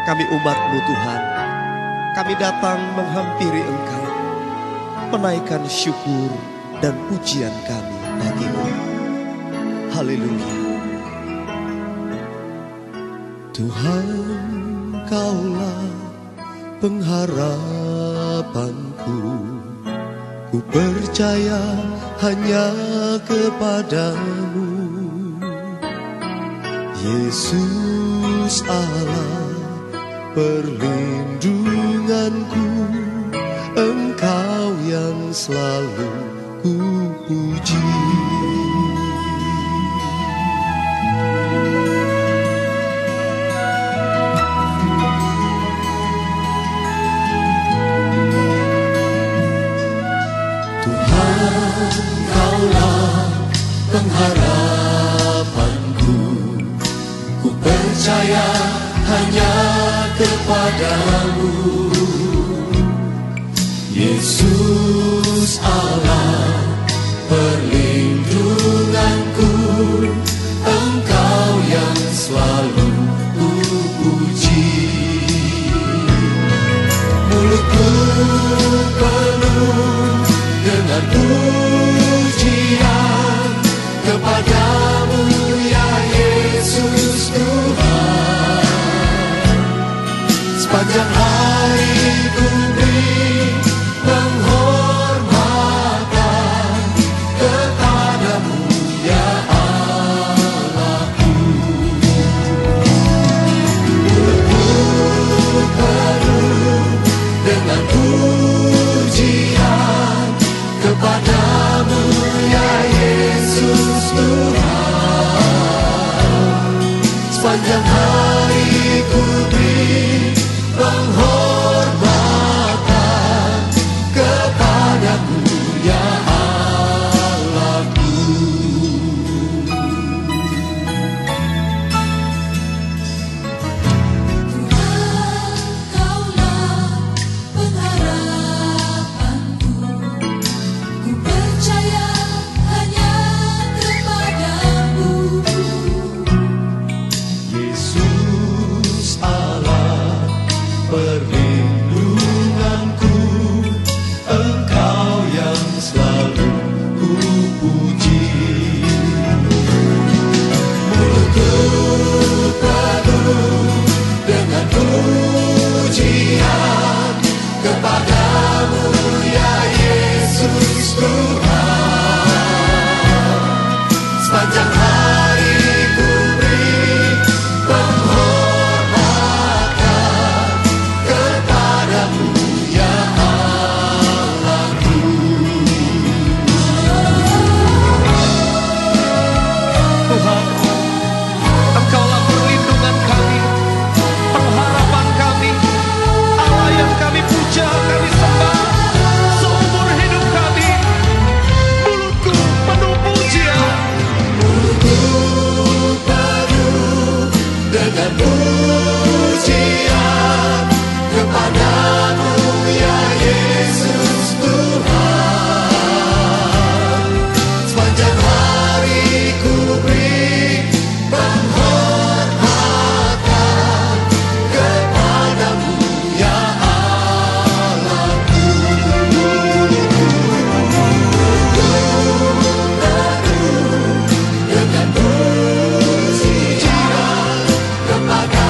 Kami umat-Mu Tuhan, kami datang menghampiri Engkau, menaikkan syukur dan pujian kami bagi-Mu. Haleluya. Tuhan, Kaulah pengharapanku, ku percaya hanya kepadamu. Yesus Allah perlindunganku, Engkau yang selalu ku puji. Tuhan, Kaulah pengharapanku, ku percaya hanya kepadamu. Yesus Allah perlindunganku, Engkau yang selalu ku puji. Mulutku penuh dengan pujian kepadamu ya Yesus Tuhan. Sepanjang hari ku beri penghormatan kepadamu ya Allahku. Mulutku penuh dengan pujian kepadamu ya Yesus Tuhan. Sepanjang hari ku beri penghormatan kepadamu ya Allahku. Tuhan, Kaulah pengharapanku, ku percaya hanya kepadamu. Yesus Allah perlindunganku, Engkau yang selalu ku puji. Mulutku penuh dengan pujian kepadamu ya Yesus Tuhan. Sepanjang hari ku beri penghormatan kepadamu ya Allahku. Tuhan, Engkaulah perlindungan kami, pengharapan kami, Allah yang kami puja, kami sembah seumur hidup kami. Mulutku penuh pujian, mulutku penuh dengan pujian kepadamu ya Yesus Tuhan. Sepanjang hari ku beri penghormatan kepadamu ya Allahku. Dengan pujian kepadamu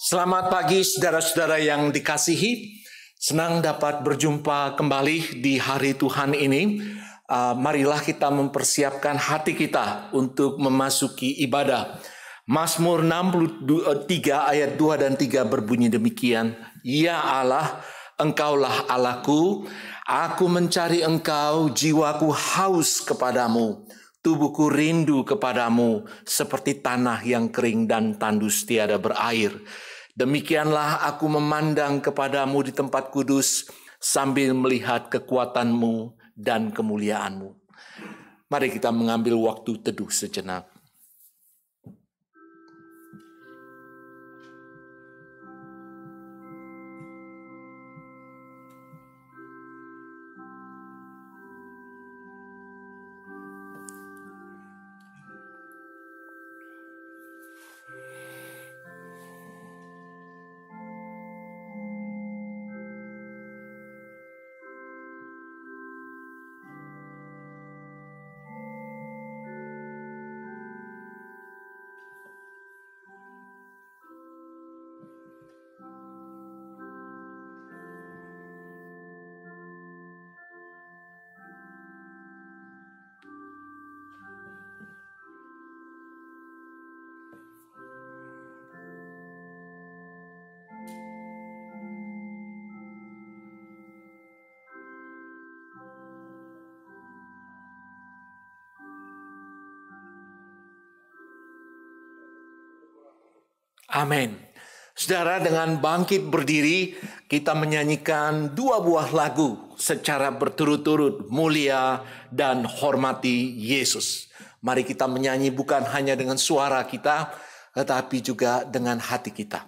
Selamat pagi saudara-saudara yang dikasihi. Senang dapat berjumpa kembali di hari Tuhan ini. Marilah kita mempersiapkan hati kita untuk memasuki ibadah. Mazmur 63 ayat 2 dan 3 berbunyi demikian. Ya Allah, Engkaulah Allahku, aku mencari Engkau, jiwaku haus kepadamu. Tubuhku rindu kepadamu seperti tanah yang kering dan tandus tiada berair. Demikianlah aku memandang kepadamu di tempat kudus sambil melihat kekuatanmu dan kemuliaanmu. Mari kita mengambil waktu teduh sejenak. Amin. Saudara, dengan bangkit berdiri, kita menyanyikan dua buah lagu secara berturut-turut, mulia dan hormati Yesus. Mari kita menyanyi bukan hanya dengan suara kita, tetapi juga dengan hati kita.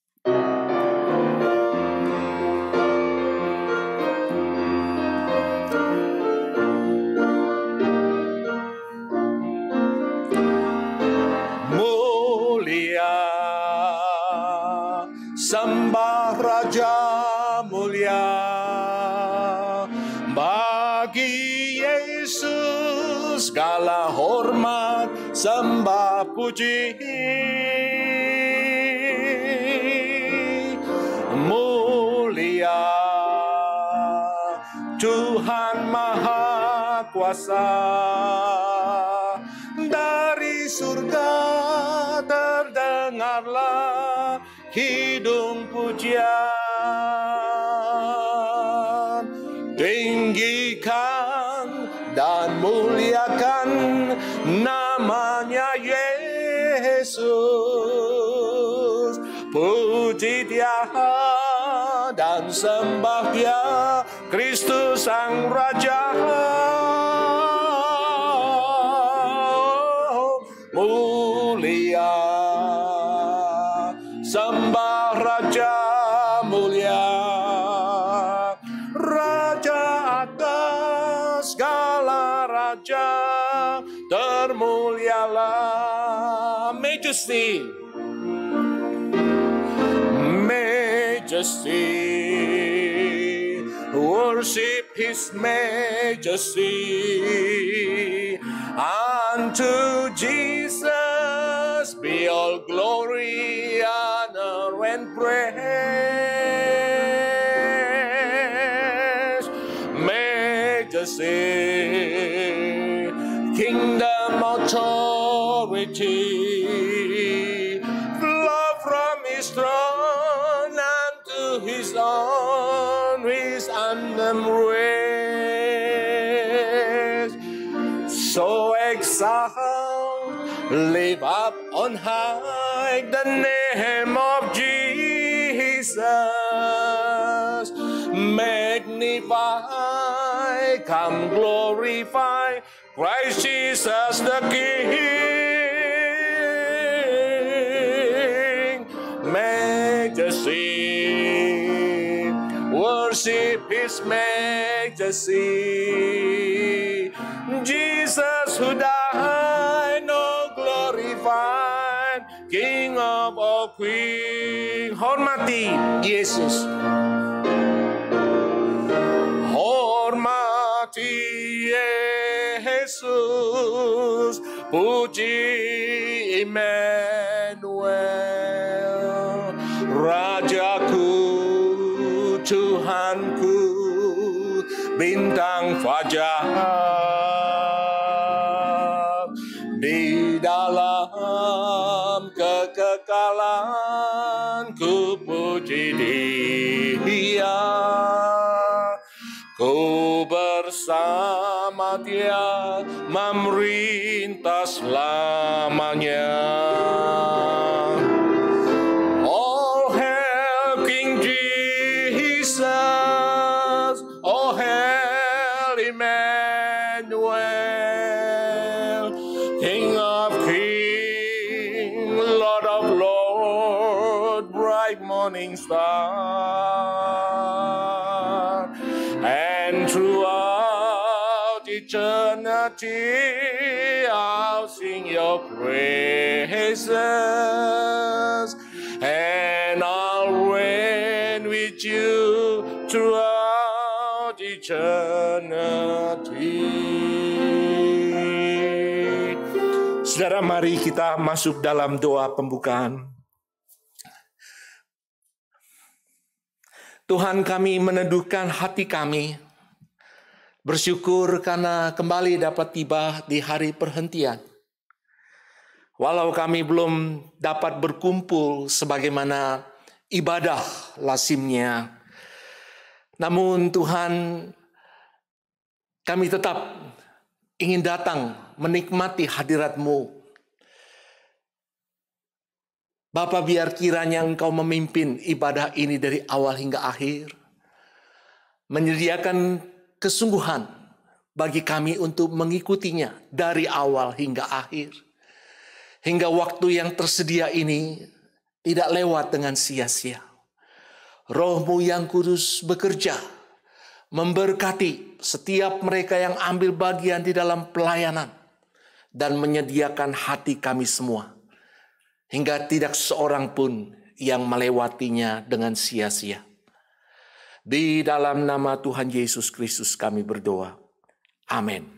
Sembah Raja mulia bagi Yesus, segala hormat sembah puji. Mulia Tuhan Maha Kuasa, dari surga terdengarlah hidung pujian. Tinggikan dan muliakan namanya Yesus. Puji Dia dan sembah Dia, Kristus Sang Raja. Mulia sembah Raja mulia, Raja atas segala raja, termulialah. Majesty, Majesty, worship His Majesty. Unto Jesus be all glory, honor, and praise. Majesty, kingdom, authority, flow from His throne unto His own, His anthem raise. So exalt, lift up on high the name of Jesus. Magnify, come glorify Christ Jesus the King. Majesty, worship His Majesty. Jesus who died, no glorified, King of all queen. Hormati Yesus. Hormati Yesus, puji Immanuel. Rajaku, Tuhanku, bintang fajar di dalam kekekalan ku puji Dia. Ku bersama Dia memerintah selamanya. All hail King Jesus, all hail Emmanuel, King of Kings, Lord of Lords, bright morning star. And throughout eternity, I'll sing your praises, and I'll reign with you throughout eternity. Saudara, mari kita masuk dalam doa pembukaan. Tuhan, kami meneduhkan hati kami, bersyukur karena kembali dapat tiba di hari perhentian. Walau kami belum dapat berkumpul sebagaimana ibadah lazimnya, namun Tuhan, kami tetap ingin datang menikmati hadirat-Mu. Bapa, biar kiranya Engkau memimpin ibadah ini dari awal hingga akhir, menyediakan kesungguhan bagi kami untuk mengikutinya dari awal hingga akhir, hingga waktu yang tersedia ini tidak lewat dengan sia-sia. Roh-Mu yang kudus bekerja, memberkati setiap mereka yang ambil bagian di dalam pelayanan, dan menyediakan hati kami semua, hingga tidak seorang pun yang melewatinya dengan sia-sia. Di dalam nama Tuhan Yesus Kristus kami berdoa. Amin.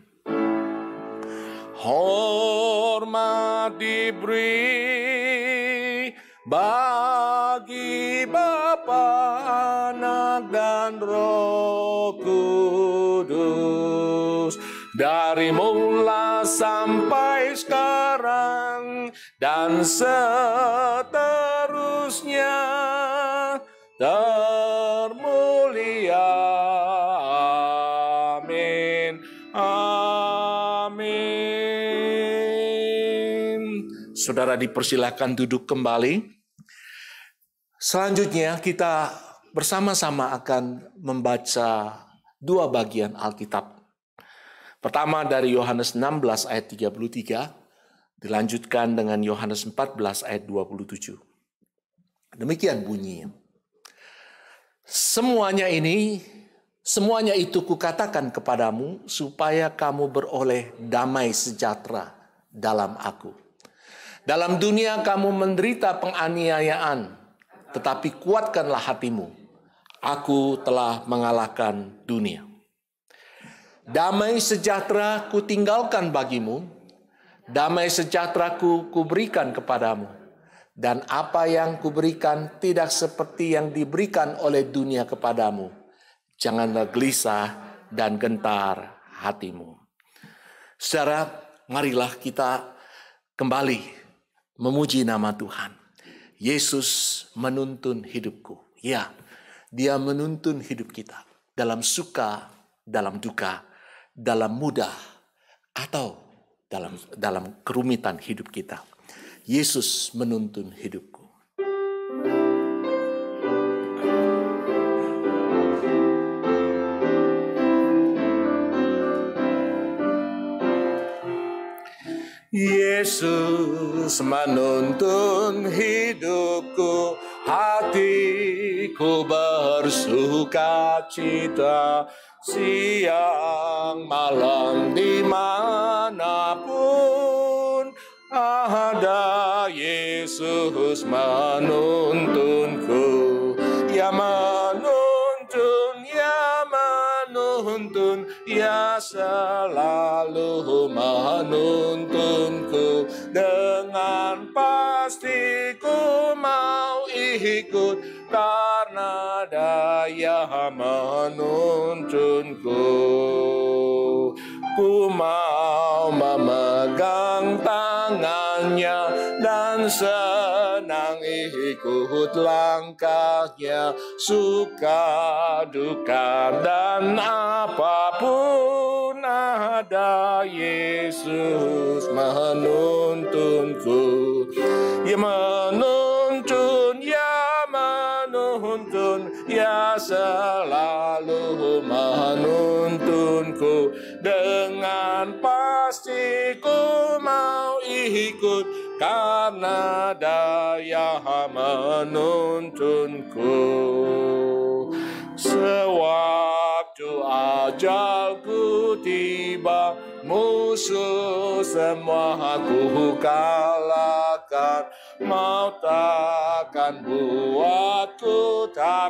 Hormat diberi bagi Bapa, Anak, dan Roh Kudus, dari mula sampai sekarang dan seterusnya, termulia. Amin. Amin. Saudara, dipersilakan duduk kembali. Selanjutnya kita bersama-sama akan membaca dua bagian Alkitab. Pertama dari Yohanes 16 ayat 33, dilanjutkan dengan Yohanes 14 ayat 27. Demikian bunyinya. Semuanya itu kukatakan kepadamu, supaya kamu beroleh damai sejahtera dalam aku. Dalam dunia kamu menderita penganiayaan, tetapi kuatkanlah hatimu. Aku telah mengalahkan dunia. Damai sejahtera kutinggalkan bagimu, damai sejahteraku kuberikan kepadamu. Dan apa yang kuberikan tidak seperti yang diberikan oleh dunia kepadamu. Janganlah gelisah dan gentar hatimu. Saudara, marilah kita kembali memuji nama Tuhan. Yesus menuntun hidupku. Ya, Dia menuntun hidup kita dalam suka, dalam duka, dalam mudah, atau dalam kerumitan hidup kita. Yesus menuntun hidupku. Yesus menuntun hidupku, hatiku bersuka cita, siang malam dimanapun ada Yesus menuntunku. Ya menuntun, ya menuntun, ya selalu menuntunku. Dengan pasti ku mau ikut karena daya menuntunku. Ku mau memegang tangannya dan senang ikut langkahnya, suka duka dan apapun ada, Yesus menuntunku. Ya menuntun, ya menuntun, ya selalu menuntunku. Dengan pasti ku mau ikut karena daya menuntunku. Sewaktu ajalku tiba, musuh semua ku kalahkan. Maut takkan buatku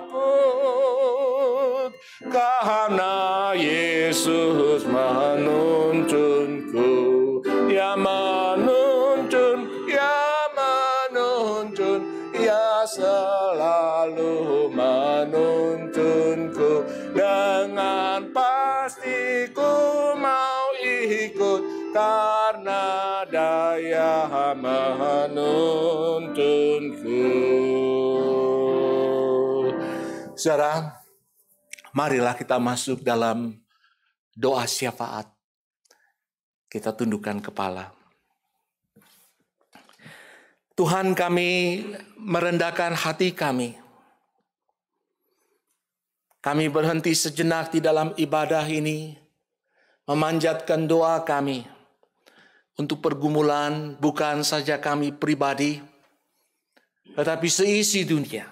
takut, karena Yesus menuntunku. Ya menuntun, ya menuntun, ya selalu menuntunku. Dengan pasti ku mau ikut karena daya menuntunku. Saudara, marilah kita masuk dalam doa syafaat. Kita tundukkan kepala. Tuhan, kami merendahkan hati kami. Kami berhenti sejenak di dalam ibadah ini, memanjatkan doa kami untuk pergumulan bukan saja kami pribadi, tetapi seisi dunia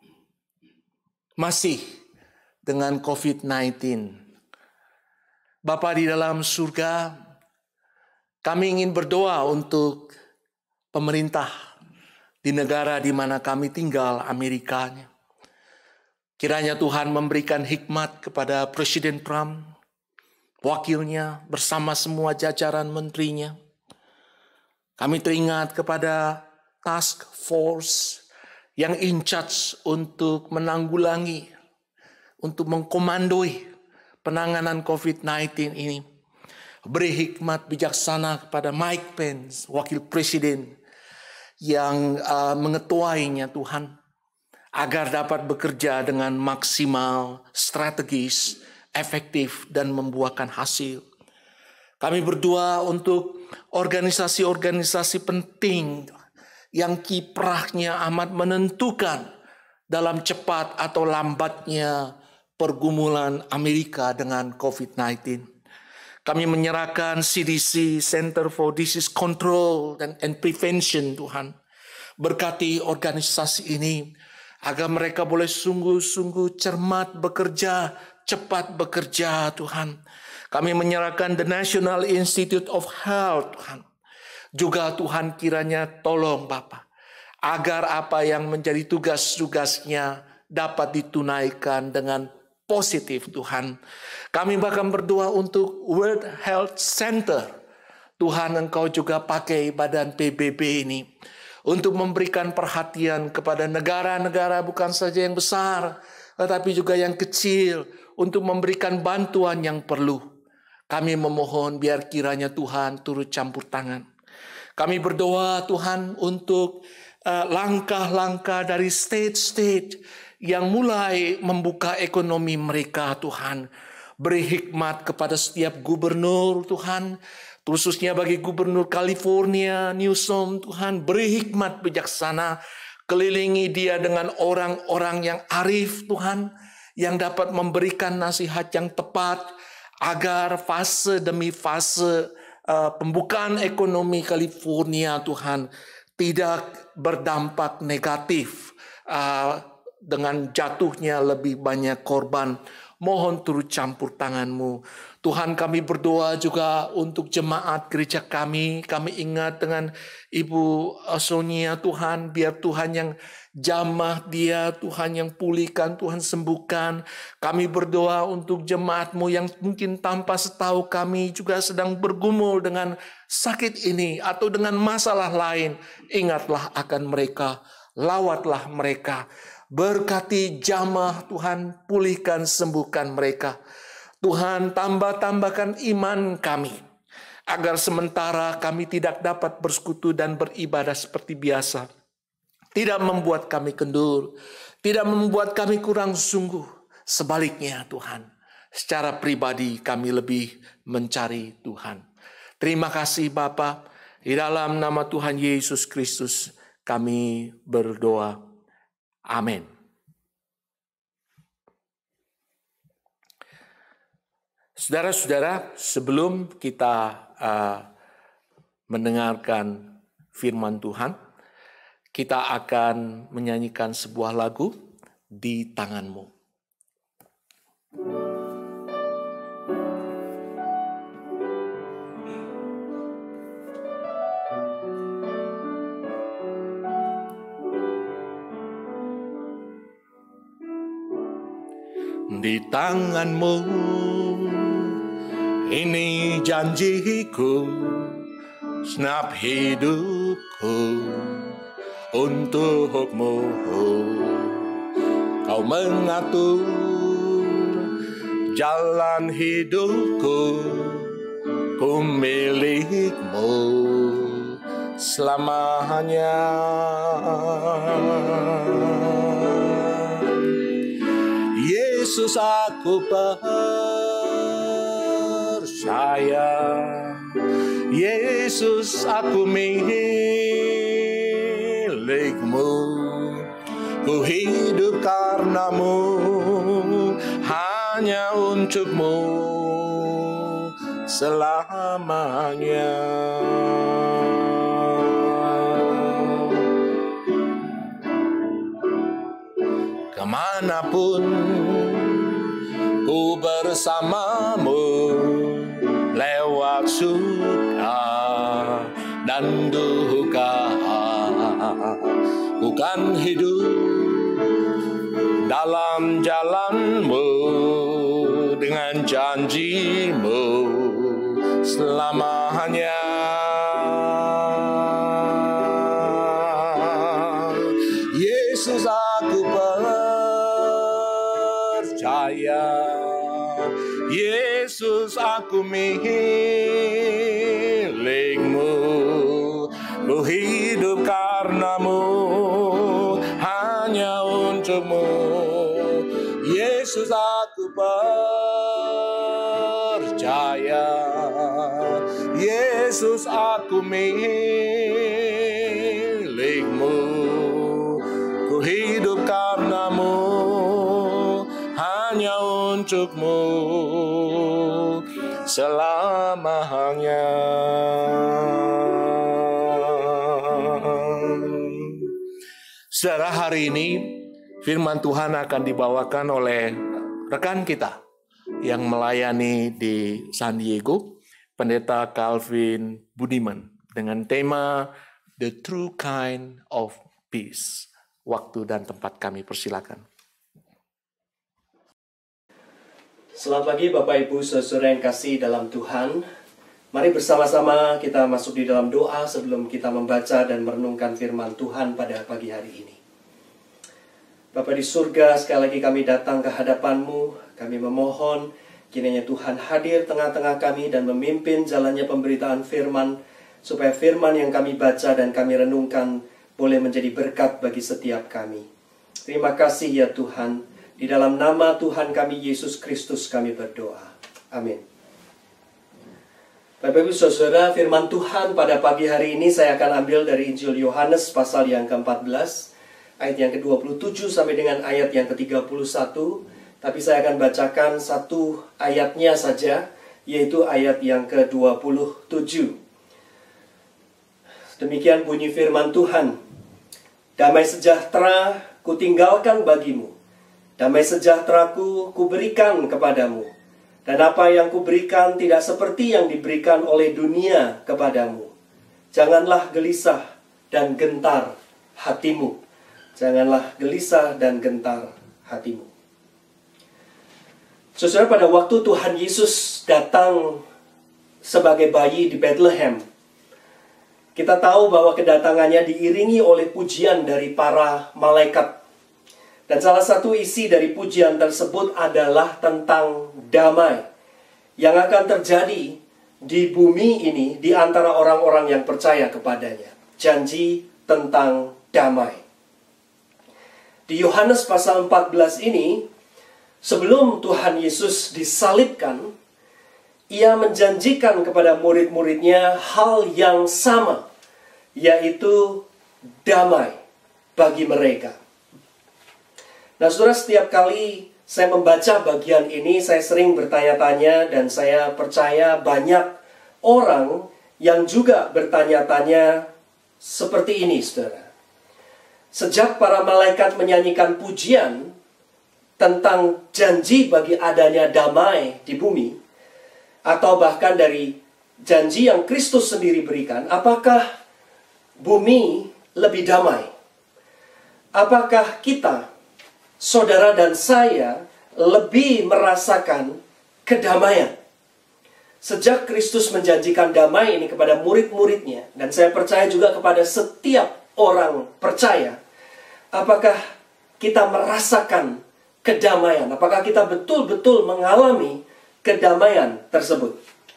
masih dengan COVID-19. Bapa di dalam surga, kami ingin berdoa untuk pemerintah di negara di mana kami tinggal, Amerika. Kiranya Tuhan memberikan hikmat kepada Presiden Trump, wakilnya, bersama semua jajaran menterinya. Kami teringat kepada task force yang in charge untuk menanggulangi, untuk mengkomandoi penanganan COVID-19 ini. Beri hikmat bijaksana kepada Mike Pence, wakil presiden, yang mengetuainya Tuhan, agar dapat bekerja dengan maksimal, strategis, efektif, dan membuahkan hasil. Kami berdoa untuk organisasi-organisasi penting yang kiprahnya amat menentukan dalam cepat atau lambatnya pergumulan Amerika dengan COVID-19. Kami menyerahkan CDC, Center for Disease Control and Prevention, Tuhan. Berkati organisasi ini, agar mereka boleh sungguh-sungguh cermat bekerja, cepat bekerja, Tuhan. Kami menyerahkan The National Institute of Health, Tuhan. Juga Tuhan kiranya tolong Bapa, agar apa yang menjadi tugas-tugasnya dapat ditunaikan dengan positif, Tuhan. Kami bahkan berdoa untuk World Health Center. Tuhan, Engkau juga pakai badan PBB ini untuk memberikan perhatian kepada negara-negara bukan saja yang besar, tetapi juga yang kecil, untuk memberikan bantuan yang perlu. Kami memohon biar kiranya Tuhan turut campur tangan. Kami berdoa Tuhan untuk langkah-langkah dari state-state yang mulai membuka ekonomi mereka, Tuhan. Beri hikmat kepada setiap gubernur, Tuhan. Khususnya bagi gubernur California, Newsom, Tuhan. Beri hikmat bijaksana. Kelilingi dia dengan orang-orang yang arif, Tuhan. Yang dapat memberikan nasihat yang tepat. Agar fase demi fase pembukaan ekonomi California, Tuhan, tidak berdampak negatif dengan jatuhnya lebih banyak korban. Mohon turut campur tangan-Mu. Tuhan, kami berdoa juga untuk jemaat gereja kami. Kami ingat dengan Ibu Sonia, Tuhan. Biar Tuhan yang jamah dia, Tuhan yang pulihkan, Tuhan sembuhkan. Kami berdoa untuk jemaat-Mu yang mungkin tanpa setahu kami juga sedang bergumul dengan sakit ini atau dengan masalah lain. Ingatlah akan mereka. Lawatlah mereka. Berkati jamaah Tuhan, pulihkan, sembuhkan mereka. Tuhan, tambahkan iman kami, agar sementara kami tidak dapat bersekutu dan beribadah seperti biasa, tidak membuat kami kendur, tidak membuat kami kurang sungguh. Sebaliknya Tuhan, secara pribadi kami lebih mencari Tuhan. Terima kasih Bapa, di dalam nama Tuhan Yesus Kristus kami berdoa. Amin. Saudara-saudara, sebelum kita mendengarkan firman Tuhan, kita akan menyanyikan sebuah lagu, Di Tanganmu. Di tanganmu, ini janjiku, segenap hidupku untukmu. Kau mengatur jalan hidupku, ku milikmu selamanya. Yesus, aku percaya, Yesus, aku milikmu, ku hidup karenamu, hanya untukmu selamanya. Kemanapun ku bersamamu, lewat suka dan duka, ku kan hidup dalam jalanmu, dengan janjimu selamanya. Yesus, aku percaya, Yesus, aku milikmu, ku hidup karenamu, hanya untukmu. Yesus, aku percaya, Yesus, aku milikmu, ku hidup karenamu, hanya untukmu selamanya. Saudara, hari ini firman Tuhan akan dibawakan oleh rekan kita yang melayani di San Diego, Pendeta Calvin Budiman, dengan tema The True Kind of Peace. Waktu dan tempat kami persilakan. Selamat pagi Bapak Ibu Saudara yang kasih dalam Tuhan. Mari bersama-sama kita masuk di dalam doa sebelum kita membaca dan merenungkan firman Tuhan pada pagi hari ini. Bapa di surga, sekali lagi kami datang ke hadapan-Mu. Kami memohon kiranya Tuhan hadir tengah-tengah kami dan memimpin jalannya pemberitaan firman, supaya firman yang kami baca dan kami renungkan boleh menjadi berkat bagi setiap kami. Terima kasih ya Tuhan. Di dalam nama Tuhan kami Yesus Kristus kami berdoa. Amin. Bapak Ibu Saudara, firman Tuhan pada pagi hari ini saya akan ambil dari Injil Yohanes pasal yang ke-14, ayat yang ke-27 sampai dengan ayat yang ke-31. Tapi saya akan bacakan satu ayatnya saja, yaitu ayat yang ke-27. Demikian bunyi firman Tuhan. Damai sejahtera kutinggalkan bagimu, damai sejahteraku kuberikan kepadamu. Dan apa yang kuberikan tidak seperti yang diberikan oleh dunia kepadamu. Janganlah gelisah dan gentar hatimu. Janganlah gelisah dan gentar hatimu. Saudara, pada waktu Tuhan Yesus datang sebagai bayi di Bethlehem, Kita tahu bahwa kedatangannya diiringi oleh pujian dari para malaikat. Dan salah satu isi dari pujian tersebut adalah tentang damai yang akan terjadi di bumi ini di antara orang-orang yang percaya kepadanya. Janji tentang damai. Di Yohanes pasal 14 ini, sebelum Tuhan Yesus disalibkan, Ia menjanjikan kepada murid-muridnya hal yang sama, yaitu damai bagi mereka. Nah, saudara, setiap kali saya membaca bagian ini, saya sering bertanya-tanya, dan saya percaya banyak orang yang juga bertanya-tanya seperti ini, saudara. Sejak para malaikat menyanyikan pujian tentang janji bagi adanya damai di bumi, atau bahkan dari janji yang Kristus sendiri berikan, apakah bumi lebih damai? Apakah kita, saudara dan saya, lebih merasakan kedamaian? Sejak Kristus menjanjikan damai ini kepada murid-muridnya, dan saya percaya juga kepada setiap orang percaya, apakah kita merasakan kedamaian? Apakah kita betul-betul mengalami kedamaian tersebut?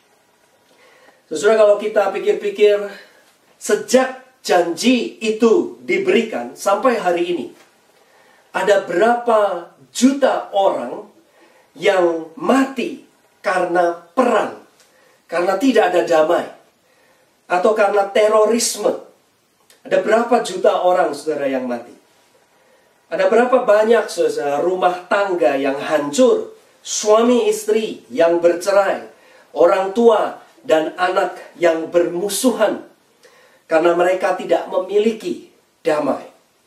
Saudara, kalau kita pikir-pikir, sejak janji itu diberikan sampai hari ini, ada berapa juta orang yang mati karena perang, karena tidak ada damai, atau karena terorisme. Ada berapa juta orang, saudara, yang mati? Ada berapa banyak, saudara, rumah tangga yang hancur, suami istri yang bercerai, orang tua dan anak yang bermusuhan karena mereka tidak memiliki damai.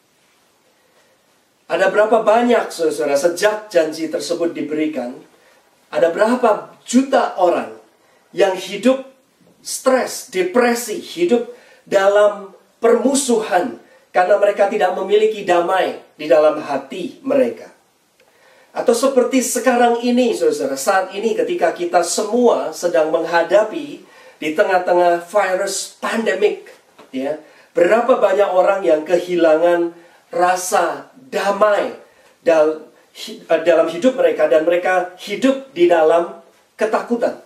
Ada berapa banyak, saudara, sejak janji tersebut diberikan, ada berapa juta orang yang hidup stres, depresi, hidup dalam permusuhan karena mereka tidak memiliki damai di dalam hati mereka. Atau seperti sekarang ini, saudara, saat ini ketika kita semua sedang menghadapi di tengah-tengah virus pandemik, ya, berapa banyak orang yang kehilangan rasa damai dalam hidup mereka, dan mereka hidup di dalam ketakutan.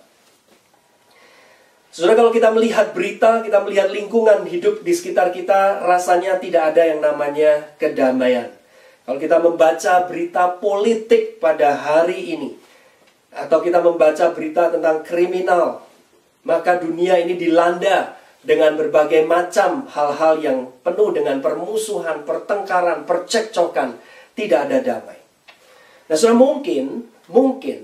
Saudara, kalau kita melihat berita, kita melihat lingkungan hidup di sekitar kita, rasanya tidak ada yang namanya kedamaian. Kalau kita membaca berita politik pada hari ini, atau kita membaca berita tentang kriminal, maka dunia ini dilanda dengan berbagai macam hal-hal yang penuh dengan permusuhan, pertengkaran, percekcokan. Tidak ada damai. Nah, saudara, mungkin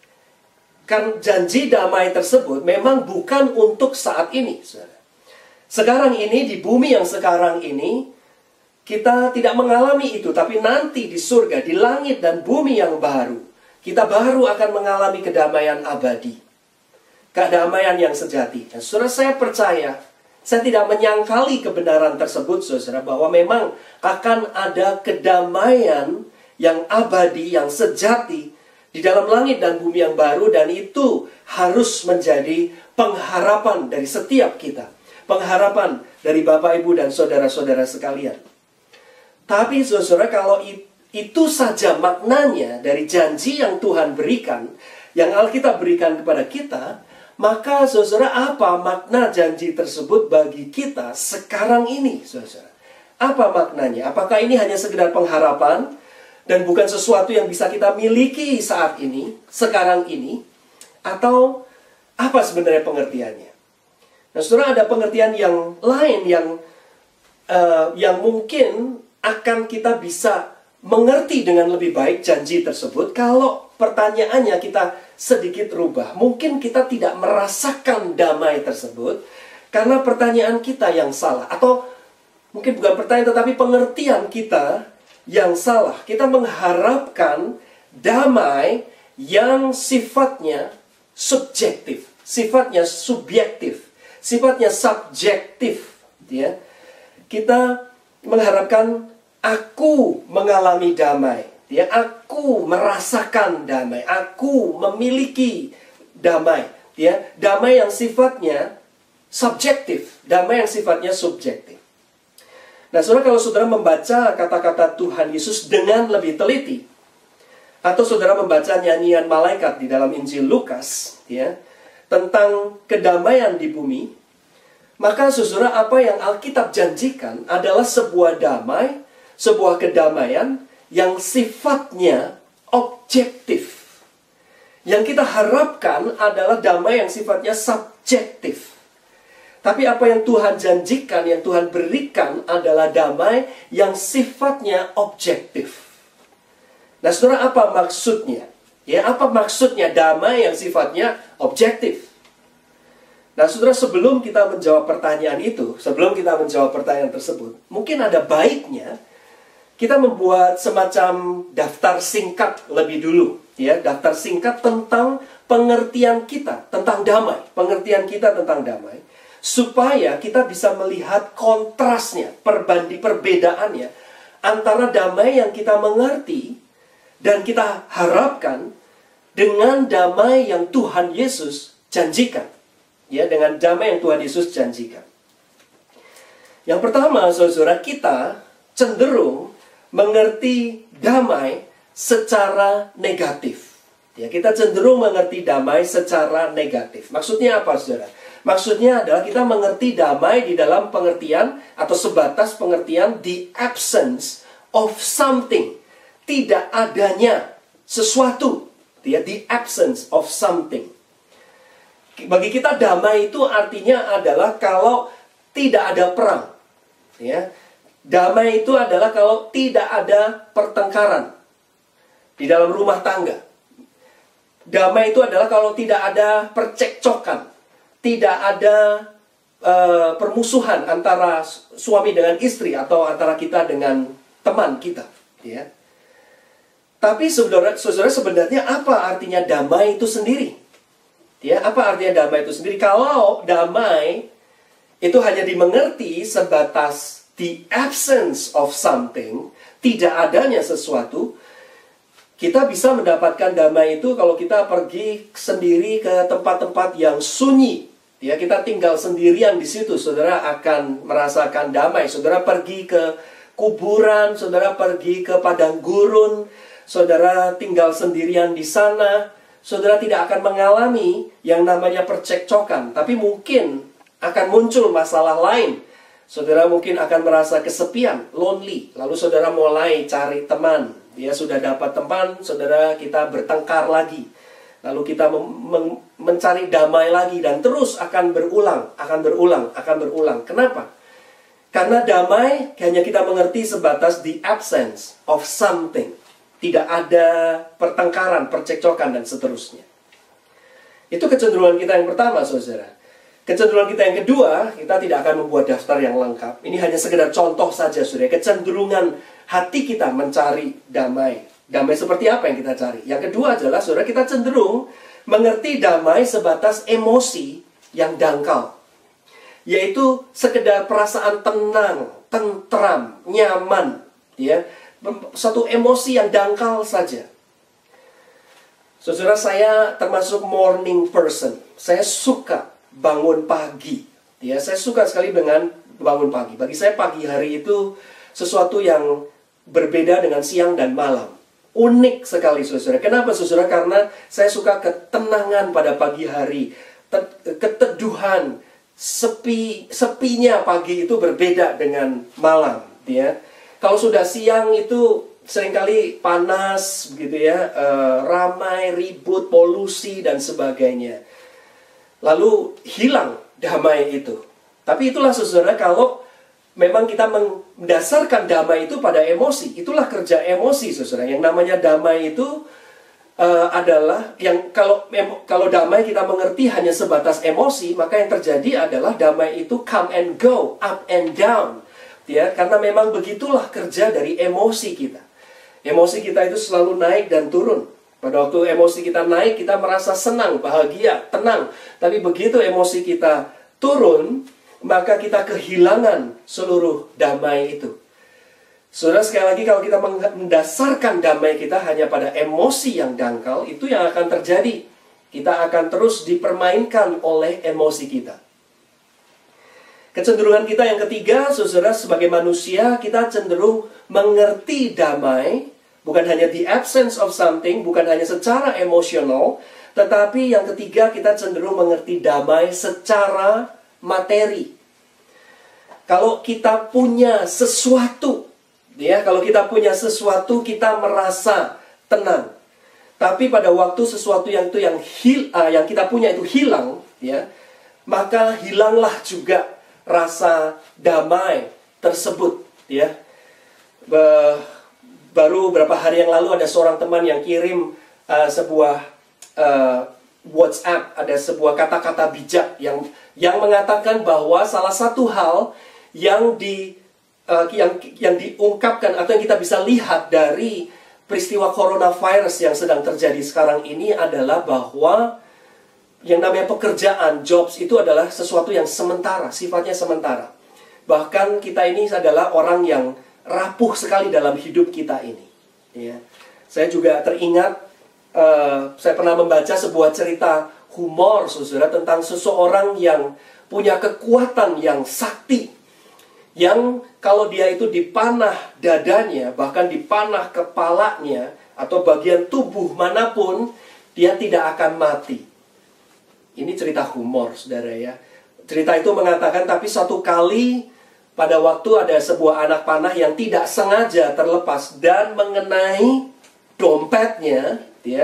kan janji damai tersebut memang bukan untuk saat ini, saudara. Sekarang ini, di bumi yang sekarang ini, kita tidak mengalami itu, tapi nanti di surga, di langit dan bumi yang baru, kita baru akan mengalami kedamaian abadi. Kedamaian yang sejati. Dan saudara, saya percaya, saya tidak menyangkali kebenaran tersebut, saudara, bahwa memang akan ada kedamaian yang abadi, yang sejati, di dalam langit dan bumi yang baru, dan itu harus menjadi pengharapan dari setiap kita. Pengharapan dari Bapak, Ibu, dan saudara-saudara sekalian. Tapi, saudara, kalau itu saja maknanya dari janji yang Tuhan berikan, yang Alkitab berikan kepada kita, maka, saudara, apa makna janji tersebut bagi kita sekarang ini, saudara? Apa maknanya? Apakah ini hanya sekedar pengharapan dan bukan sesuatu yang bisa kita miliki saat ini, sekarang ini? Atau apa sebenarnya pengertiannya? Nah, saudara, ada pengertian yang lain yang mungkin akan kita bisa mengerti dengan lebih baik janji tersebut kalau pertanyaannya kita sedikit rubah. Mungkin kita tidak merasakan damai tersebut karena pertanyaan kita yang salah. Atau mungkin bukan pertanyaan, tetapi pengertian kita yang salah. Kita mengharapkan damai yang sifatnya subjektif, sifatnya subjektif, sifatnya subjektif, ya. Kita mengharapkan aku mengalami damai, ya, aku merasakan damai, aku memiliki damai, ya, damai yang sifatnya subjektif, damai yang sifatnya subjektif. Nah, saudara, kalau saudara membaca kata-kata Tuhan Yesus dengan lebih teliti, atau saudara membaca nyanyian malaikat di dalam Injil Lukas, ya, tentang kedamaian di bumi, maka saudara, apa yang Alkitab janjikan adalah sebuah damai, sebuah kedamaian yang sifatnya objektif. Yang kita harapkan adalah damai yang sifatnya subjektif. Tapi apa yang Tuhan janjikan, yang Tuhan berikan adalah damai yang sifatnya objektif. Nah, saudara, apa maksudnya? Ya, apa maksudnya damai yang sifatnya objektif? Nah, saudara, sebelum kita menjawab pertanyaan itu, sebelum kita menjawab pertanyaan tersebut, mungkin ada baiknya kita membuat semacam daftar singkat lebih dulu. Ya, daftar singkat tentang pengertian kita tentang damai, pengertian kita tentang damai, supaya kita bisa melihat kontrasnya, perbedaannya antara damai yang kita mengerti dan kita harapkan dengan damai yang Tuhan Yesus janjikan. Ya, dengan damai yang Tuhan Yesus janjikan. Yang pertama, saudara, kita cenderung mengerti damai secara negatif. Ya, kita cenderung mengerti damai secara negatif. Maksudnya apa, saudara? Maksudnya adalah kita mengerti damai di dalam pengertian atau sebatas pengertian the absence of something. Tidak adanya sesuatu. Ya, the absence of something. Bagi kita damai itu artinya adalah kalau tidak ada perang. Ya. Damai itu adalah kalau tidak ada pertengkaran di dalam rumah tangga. Damai itu adalah kalau tidak ada percekcokan, tidak ada permusuhan antara suami dengan istri atau antara kita dengan teman kita. Ya. Tapi saudara sebenarnya apa artinya damai itu sendiri? Ya, apa artinya damai itu sendiri? Kalau damai itu hanya dimengerti sebatas the absence of something, tidak adanya sesuatu, kita bisa mendapatkan damai itu kalau kita pergi sendiri ke tempat-tempat yang sunyi. Ya, kita tinggal sendirian di situ, saudara akan merasakan damai. Saudara pergi ke kuburan, saudara pergi ke padang gurun, saudara tinggal sendirian di sana, saudara tidak akan mengalami yang namanya percekcokan. Tapi mungkin akan muncul masalah lain. Saudara mungkin akan merasa kesepian, lonely. Lalu saudara mulai cari teman. Ya, sudah dapat teman, saudara, kita bertengkar lagi. Lalu kita mencari damai lagi. Dan terus akan berulang. Kenapa? Karena damai hanya kita mengerti sebatas the absence of something. Tidak ada pertengkaran, percekcokan, dan seterusnya. Itu kecenderungan kita yang pertama, saudara. Kecenderungan kita yang kedua, kita tidak akan membuat daftar yang lengkap. Ini hanya sekedar contoh saja, saudara. Kecenderungan hati kita mencari damai. Damai seperti apa yang kita cari? Yang kedua adalah, saudara, kita cenderung mengerti damai sebatas emosi yang dangkal. Yaitu sekedar perasaan tenang, tentram, nyaman. Ya, satu emosi yang dangkal saja. Saudara, saya termasuk morning person. Saya suka bangun pagi. Ya, saya suka sekali dengan bangun pagi. Bagi saya pagi hari itu sesuatu yang berbeda dengan siang dan malam. Unik sekali, saudara. Kenapa, saudara? Karena saya suka ketenangan pada pagi hari, keteduhan, sepinya pagi itu berbeda dengan malam. Ya, kalau sudah siang itu seringkali panas, begitu ya, ramai, ribut, polusi dan sebagainya. Lalu hilang damai itu. Tapi itulah, saudara, kalau memang kita mendasarkan damai itu pada emosi. Itulah kerja emosi, saudara. Yang namanya damai itu adalah yang kalau damai kita mengerti hanya sebatas emosi, maka yang terjadi adalah damai itu come and go, up and down. Ya, karena memang begitulah kerja dari emosi kita. Emosi kita itu selalu naik dan turun. Pada waktu emosi kita naik, kita merasa senang, bahagia, tenang. Tapi begitu emosi kita turun, maka kita kehilangan seluruh damai itu. Saudara, sekali lagi, kalau kita mendasarkan damai kita hanya pada emosi yang dangkal, itu yang akan terjadi. Kita akan terus dipermainkan oleh emosi kita. Kecenderungan kita yang ketiga, saudara, sebagai manusia, kita cenderung mengerti damai, bukan hanya the absence of something, bukan hanya secara emosional, tetapi yang ketiga, kita cenderung mengerti damai secara materi. Kalau kita punya sesuatu, kalau kita punya sesuatu, kita merasa tenang. Tapi pada waktu sesuatu yang kita punya itu hilang, maka hilanglah juga rasa damai tersebut. Baru beberapa hari yang lalu ada seorang teman yang kirim sebuah WhatsApp, ada sebuah kata-kata bijak yang mengatakan bahwa salah satu hal yang diungkapkan atau yang kita bisa lihat dari peristiwa coronavirus yang sedang terjadi sekarang ini adalah bahwa yang namanya pekerjaan, jobs itu adalah sesuatu yang sementara, sifatnya sementara. Bahkan kita ini adalah orang yang rapuh sekali dalam hidup kita ini. Saya juga teringat, saya pernah membaca sebuah cerita humor, saudara, tentang seseorang yang punya kekuatan yang sakti. Yang kalau dia itu dipanah dadanya, bahkan dipanah kepalanya, atau bagian tubuh manapun, dia tidak akan mati. Ini cerita humor, saudara ya. Cerita itu mengatakan, tapi satu kali pada waktu ada sebuah anak panah yang tidak sengaja terlepas dan mengenai dompetnya,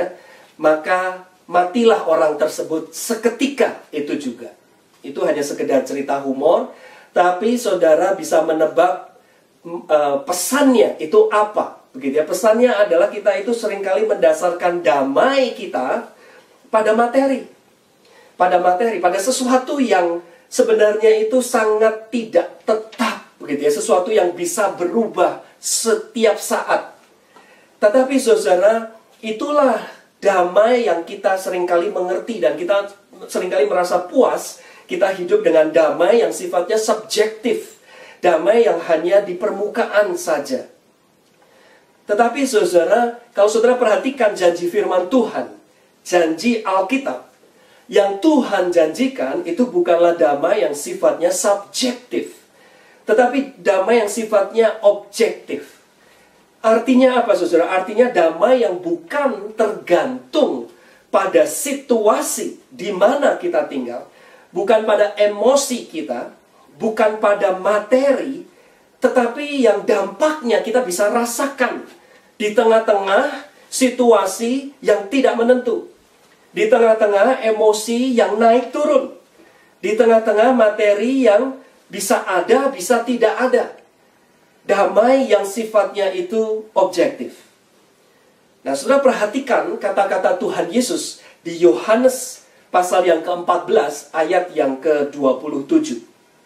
maka matilah orang tersebut seketika itu juga. Itu hanya sekedar cerita humor. Tapi saudara bisa menebak pesannya itu apa, begitu ya? Pesannya adalah kita itu seringkali mendasarkan damai kita pada materi, pada sesuatu yang sebenarnya itu sangat tidak tetap, begitu ya? Sesuatu yang bisa berubah setiap saat. Tetapi saudara, itulah damai yang kita seringkali mengerti dan kita seringkali merasa puas. Kita hidup dengan damai yang sifatnya subjektif. Damai yang hanya di permukaan saja. Tetapi saudara, kalau saudara perhatikan janji firman Tuhan, janji Alkitab, yang Tuhan janjikan itu bukanlah damai yang sifatnya subjektif, tetapi damai yang sifatnya objektif. Artinya apa saudara? Artinya damai yang bukan tergantung pada situasi di mana kita tinggal, bukan pada emosi kita, bukan pada materi, tetapi yang dampaknya kita bisa rasakan di tengah-tengah situasi yang tidak menentu, di tengah-tengah emosi yang naik turun, di tengah-tengah materi yang bisa ada, bisa tidak ada. Damai yang sifatnya itu objektif. Nah, saudara perhatikan kata-kata Tuhan Yesus di Yohanes pasal yang ke-14, ayat yang ke-27.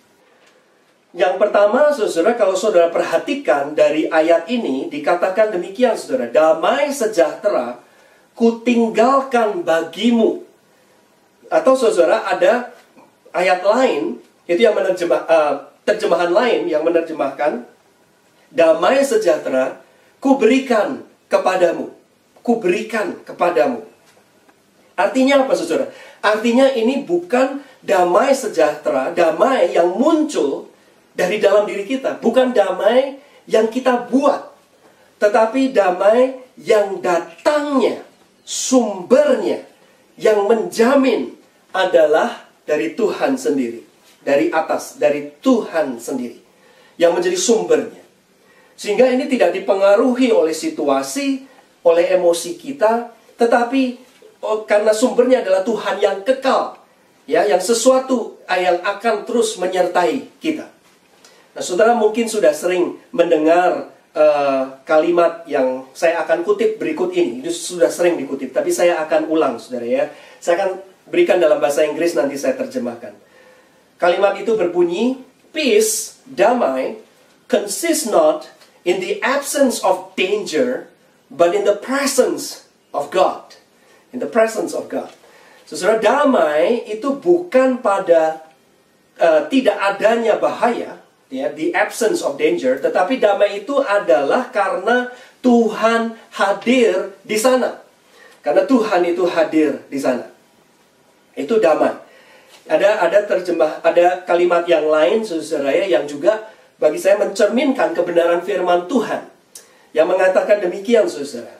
Yang pertama, saudara, kalau saudara perhatikan dari ayat ini, dikatakan demikian, saudara. Damai sejahtera kutinggalkan bagimu. Atau saudara, ada ayat lain, itu yang terjemahan lain yang menerjemahkan, damai sejahtera kuberikan kepadamu. Kuberikan kepadamu. Artinya apa, saudara? Artinya ini bukan damai sejahtera, damai yang muncul dari dalam diri kita. Bukan damai yang kita buat, tetapi damai yang datangnya, sumbernya, yang menjamin adalah dari Tuhan sendiri. Dari atas, dari Tuhan sendiri. Yang menjadi sumbernya. Sehingga ini tidak dipengaruhi oleh situasi, oleh emosi kita, tetapi karena sumbernya adalah Tuhan yang kekal, ya, yang sesuatu yang akan terus menyertai kita. Nah, saudara mungkin sudah sering mendengar kalimat yang saya akan kutip berikut ini. Itu sudah sering dikutip, tapi saya akan ulang, saudara ya. Saya akan berikan dalam bahasa Inggris, nanti saya terjemahkan. Kalimat itu berbunyi, peace, damai, consists not in the absence of danger, but in the presence of God. In the presence of God. Saudara, damai itu bukan pada tidak adanya bahaya, ya, the absence of danger, tetapi damai itu adalah karena Tuhan hadir di sana. Karena Tuhan itu hadir di sana. Itu damai. Ada kalimat yang lain, saudara ya, yang juga bagi saya mencerminkan kebenaran firman Tuhan. Yang mengatakan demikian, saudara.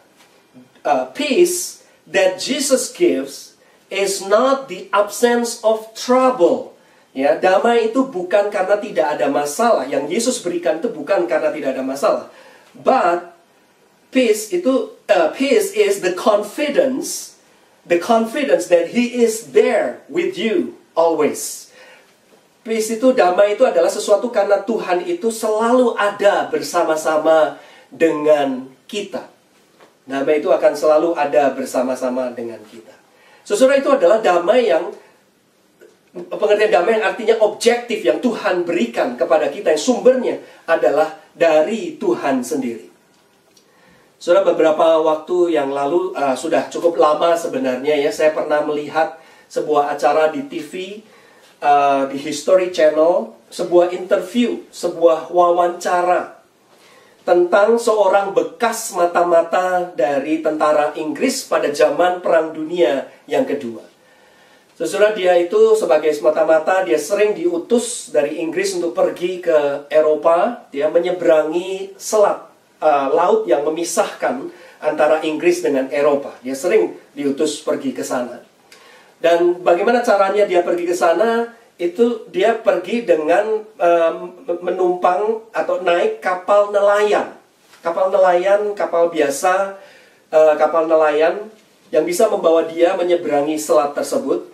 Peace that Jesus gives is not the absence of trouble. Ya, damai itu bukan karena tidak ada masalah. Yang Yesus berikan itu bukan karena tidak ada masalah. But peace is the confidence that He is there with you always. Peace itu, damai itu adalah sesuatu karena Tuhan itu selalu ada bersama-sama dengan kita. Damai itu akan selalu ada bersama-sama dengan kita. Saudara, itu adalah damai yang, pengertian damai yang artinya objektif yang Tuhan berikan kepada kita, yang sumbernya adalah dari Tuhan sendiri. Saudara, beberapa waktu yang lalu, sudah cukup lama sebenarnya ya, saya pernah melihat sebuah acara di TV, di History Channel, sebuah interview, sebuah wawancara tentang seorang bekas mata-mata dari tentara Inggris pada zaman Perang Dunia yang kedua. Saudara, dia itu sebagai mata-mata, dia sering diutus dari Inggris untuk pergi ke Eropa, dia menyeberangi selat laut yang memisahkan antara Inggris dengan Eropa. Dia sering diutus pergi ke sana. Dan bagaimana caranya dia pergi ke sana? Itu dia pergi dengan menumpang atau naik kapal nelayan. Kapal nelayan, kapal biasa, kapal nelayan yang bisa membawa dia menyeberangi selat tersebut,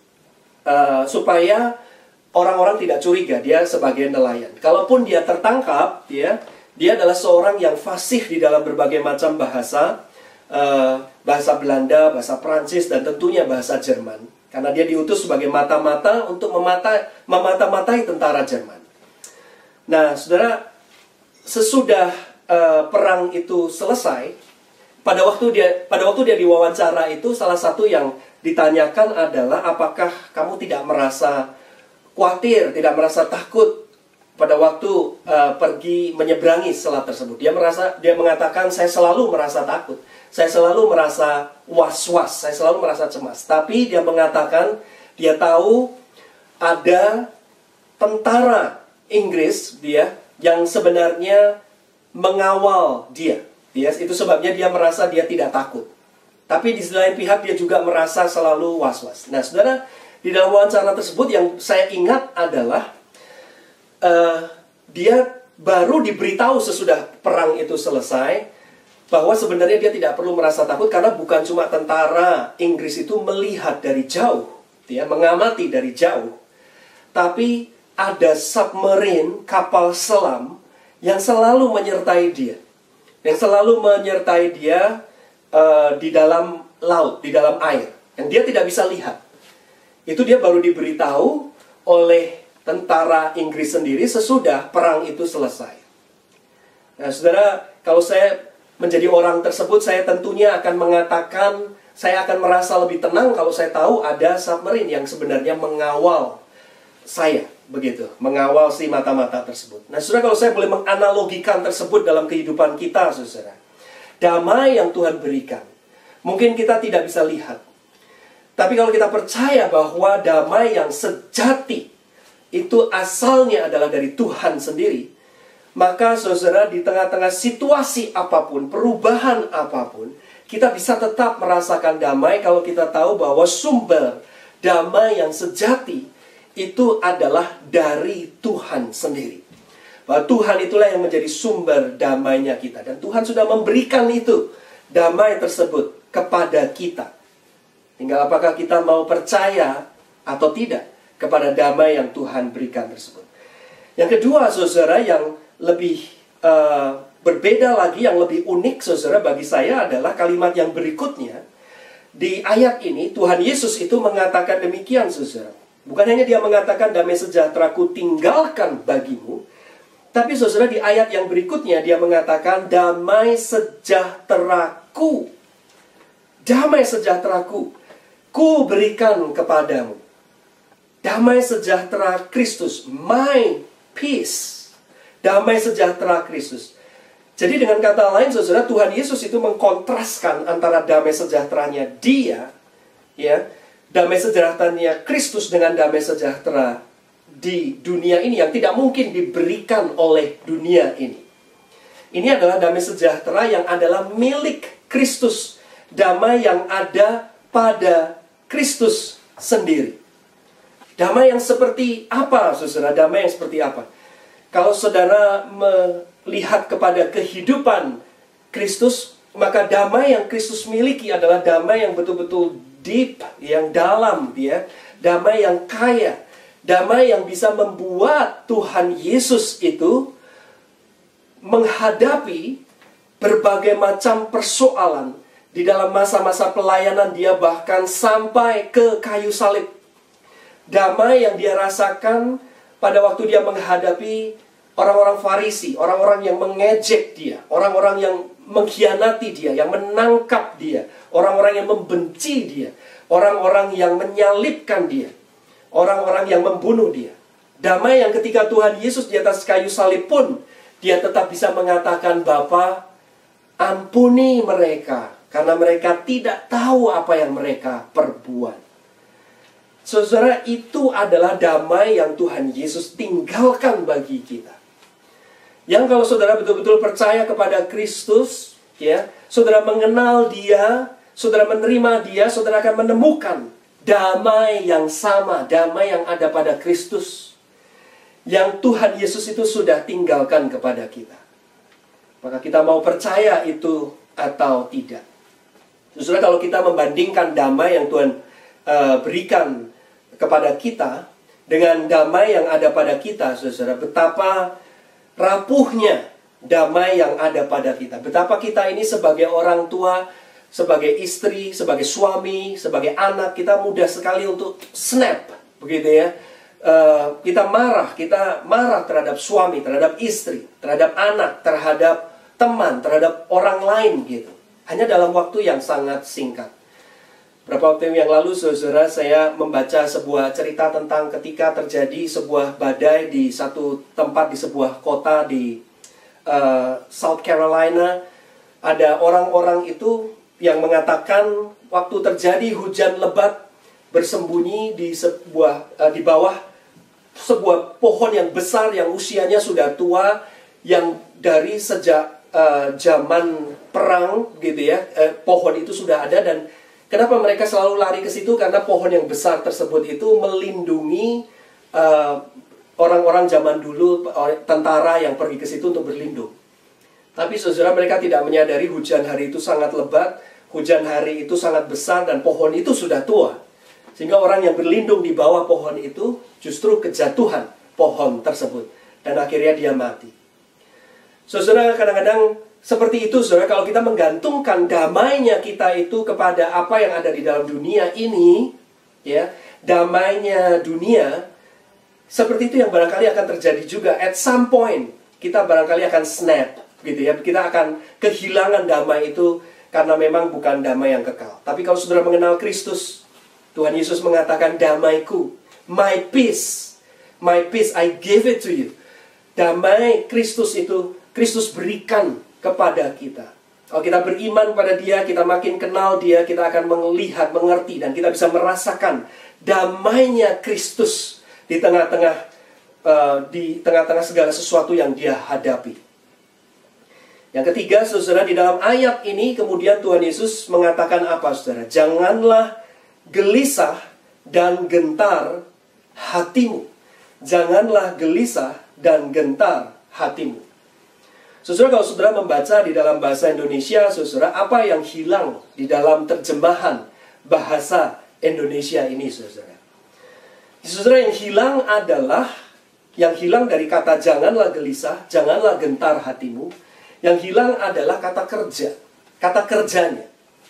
supaya orang-orang tidak curiga dia sebagai nelayan. Kalaupun dia tertangkap, dia adalah seorang yang fasih di dalam berbagai macam bahasa, bahasa Belanda, bahasa Prancis, dan tentunya bahasa Jerman. Karena dia diutus sebagai mata-mata untuk memata-matai tentara Jerman. Nah, saudara, sesudah perang itu selesai, pada waktu dia diwawancara itu, salah satu yang ditanyakan adalah, apakah kamu tidak merasa khawatir, tidak merasa takut pada waktu pergi menyeberangi selat tersebut? Dia mengatakan, saya selalu merasa takut. Saya selalu merasa was-was, saya selalu merasa cemas. Tapi dia mengatakan, dia tahu ada tentara Inggris yang sebenarnya mengawal dia. Itu sebabnya dia merasa dia tidak takut. Tapi di lain pihak dia juga merasa selalu was-was. Nah, saudara, di dalam wawancara tersebut yang saya ingat adalah dia baru diberitahu sesudah perang itu selesai bahwa sebenarnya dia tidak perlu merasa takut, karena bukan cuma tentara Inggris itu melihat dari jauh, mengamati dari jauh, tapi ada submarine, kapal selam yang selalu menyertai dia, di dalam laut, di dalam air, yang dia tidak bisa lihat. Itu dia baru diberitahu oleh tentara Inggris sendiri sesudah perang itu selesai. Nah, saudara, kalau saya menjadi orang tersebut, saya tentunya akan mengatakan, saya akan merasa lebih tenang kalau saya tahu ada submarine yang sebenarnya mengawal saya, begitu, mengawal si mata-mata tersebut. Nah, saudara, kalau saya boleh menganalogikan tersebut dalam kehidupan kita, saudara, damai yang Tuhan berikan, mungkin kita tidak bisa lihat. Tapi kalau kita percaya bahwa damai yang sejati itu asalnya adalah dari Tuhan sendiri, maka saudara, di tengah-tengah situasi apapun, perubahan apapun, kita bisa tetap merasakan damai kalau kita tahu bahwa sumber damai yang sejati itu adalah dari Tuhan sendiri. Bahwa Tuhan itulah yang menjadi sumber damainya kita. Dan Tuhan sudah memberikan itu, damai tersebut, kepada kita. Tinggal apakah kita mau percaya atau tidak kepada damai yang Tuhan berikan tersebut. Yang kedua, saudara, yang lebih berbeda lagi, yang lebih unik, saudara, bagi saya adalah kalimat yang berikutnya. Di ayat ini, Tuhan Yesus itu mengatakan demikian, saudara. Bukan hanya dia mengatakan, damai sejahteraku tinggalkan bagimu, tapi saudara, di ayat yang berikutnya dia mengatakan, damai sejahteraku, damai sejahteraku, ku berikan kepadamu. Damai sejahtera Kristus, my peace. Damai sejahtera Kristus. Jadi dengan kata lain, saudara, Tuhan Yesus itu mengkontraskan antara damai sejahteranya dia, damai sejahteranya Kristus dengan damai sejahtera di dunia ini yang tidak mungkin diberikan oleh dunia ini. Ini adalah damai sejahtera yang adalah milik Kristus. Damai yang ada pada Kristus sendiri. Damai yang seperti apa, saudara? Damai yang seperti apa? Kalau saudara melihat kepada kehidupan Kristus, maka damai yang Kristus miliki adalah damai yang betul-betul deep, yang dalam, ya. Damai yang kaya. Damai yang bisa membuat Tuhan Yesus itu menghadapi berbagai macam persoalan. Di dalam masa-masa pelayanan dia bahkan sampai ke kayu salib. Damai yang dia rasakan pada waktu dia menghadapi orang-orang Farisi, orang-orang yang mengejek dia, orang-orang yang mengkhianati dia, yang menangkap dia, orang-orang yang membenci dia, orang-orang yang menyalibkan dia, orang-orang yang membunuh dia. Damai yang ketika Tuhan Yesus di atas kayu salib pun, dia tetap bisa mengatakan, Bapa, ampuni mereka, karena mereka tidak tahu apa yang mereka perbuat. Saudara, itu adalah damai yang Tuhan Yesus tinggalkan bagi kita. Yang kalau saudara betul-betul percaya kepada Kristus, ya, saudara mengenal dia, saudara menerima dia, saudara akan menemukan damai yang sama, damai yang ada pada Kristus, yang Tuhan Yesus itu sudah tinggalkan kepada kita. Maka kita mau percaya itu atau tidak. Saudara, kalau kita membandingkan damai yang Tuhan berikan kepada kita dengan damai yang ada pada kita, saudara, betapa rapuhnya damai yang ada pada kita. Betapa kita ini sebagai orang tua, sebagai istri, sebagai suami, sebagai anak, kita mudah sekali untuk snap, begitu ya. Kita marah terhadap suami, terhadap istri, terhadap anak, terhadap teman, terhadap orang lain gitu. Hanya dalam waktu yang sangat singkat. Beberapa waktu yang lalu, saudara, saya membaca sebuah cerita tentang ketika terjadi sebuah badai di satu tempat, di sebuah kota di South Carolina. Ada orang-orang itu yang mengatakan waktu terjadi hujan lebat, bersembunyi di bawah sebuah pohon yang besar yang usianya sudah tua, yang dari sejak zaman perang gitu ya, pohon itu sudah ada. Dan kenapa mereka selalu lari ke situ? Karena pohon yang besar tersebut itu melindungi orang-orang zaman dulu, tentara yang pergi ke situ untuk berlindung. Tapi saudara, mereka tidak menyadari hujan hari itu sangat lebat, hujan hari itu sangat besar, dan pohon itu sudah tua. Sehingga orang yang berlindung di bawah pohon itu justru kejatuhan pohon tersebut, dan akhirnya dia mati. Saudara, kadang-kadang seperti itu, saudara, kalau kita menggantungkan damainya kita itu kepada apa yang ada di dalam dunia ini, ya, damainya dunia, seperti itu yang barangkali akan terjadi juga. At some point, kita barangkali akan snap, gitu ya. Kita akan kehilangan damai itu karena memang bukan damai yang kekal. Tapi kalau saudara mengenal Kristus, Tuhan Yesus mengatakan, damaiku, my peace I give it to you. Damai Kristus itu, Kristus berikan kepada kita. Kalau kita beriman pada dia, kita makin kenal dia, kita akan melihat, mengerti, dan kita bisa merasakan damainya Kristus di tengah-tengah segala sesuatu yang dia hadapi. Yang ketiga, saudara, di dalam ayat ini kemudian Tuhan Yesus mengatakan apa, saudara? Janganlah gelisah dan gentar hatimu. Janganlah gelisah dan gentar hatimu. Saudara, kalau saudara membaca di dalam bahasa Indonesia, saudara, apa yang hilang di dalam terjemahan bahasa Indonesia ini, saudara? Saudara, yang hilang dari kata janganlah gelisah, janganlah gentar hatimu. Yang hilang adalah kata kerja, kata kerjanya.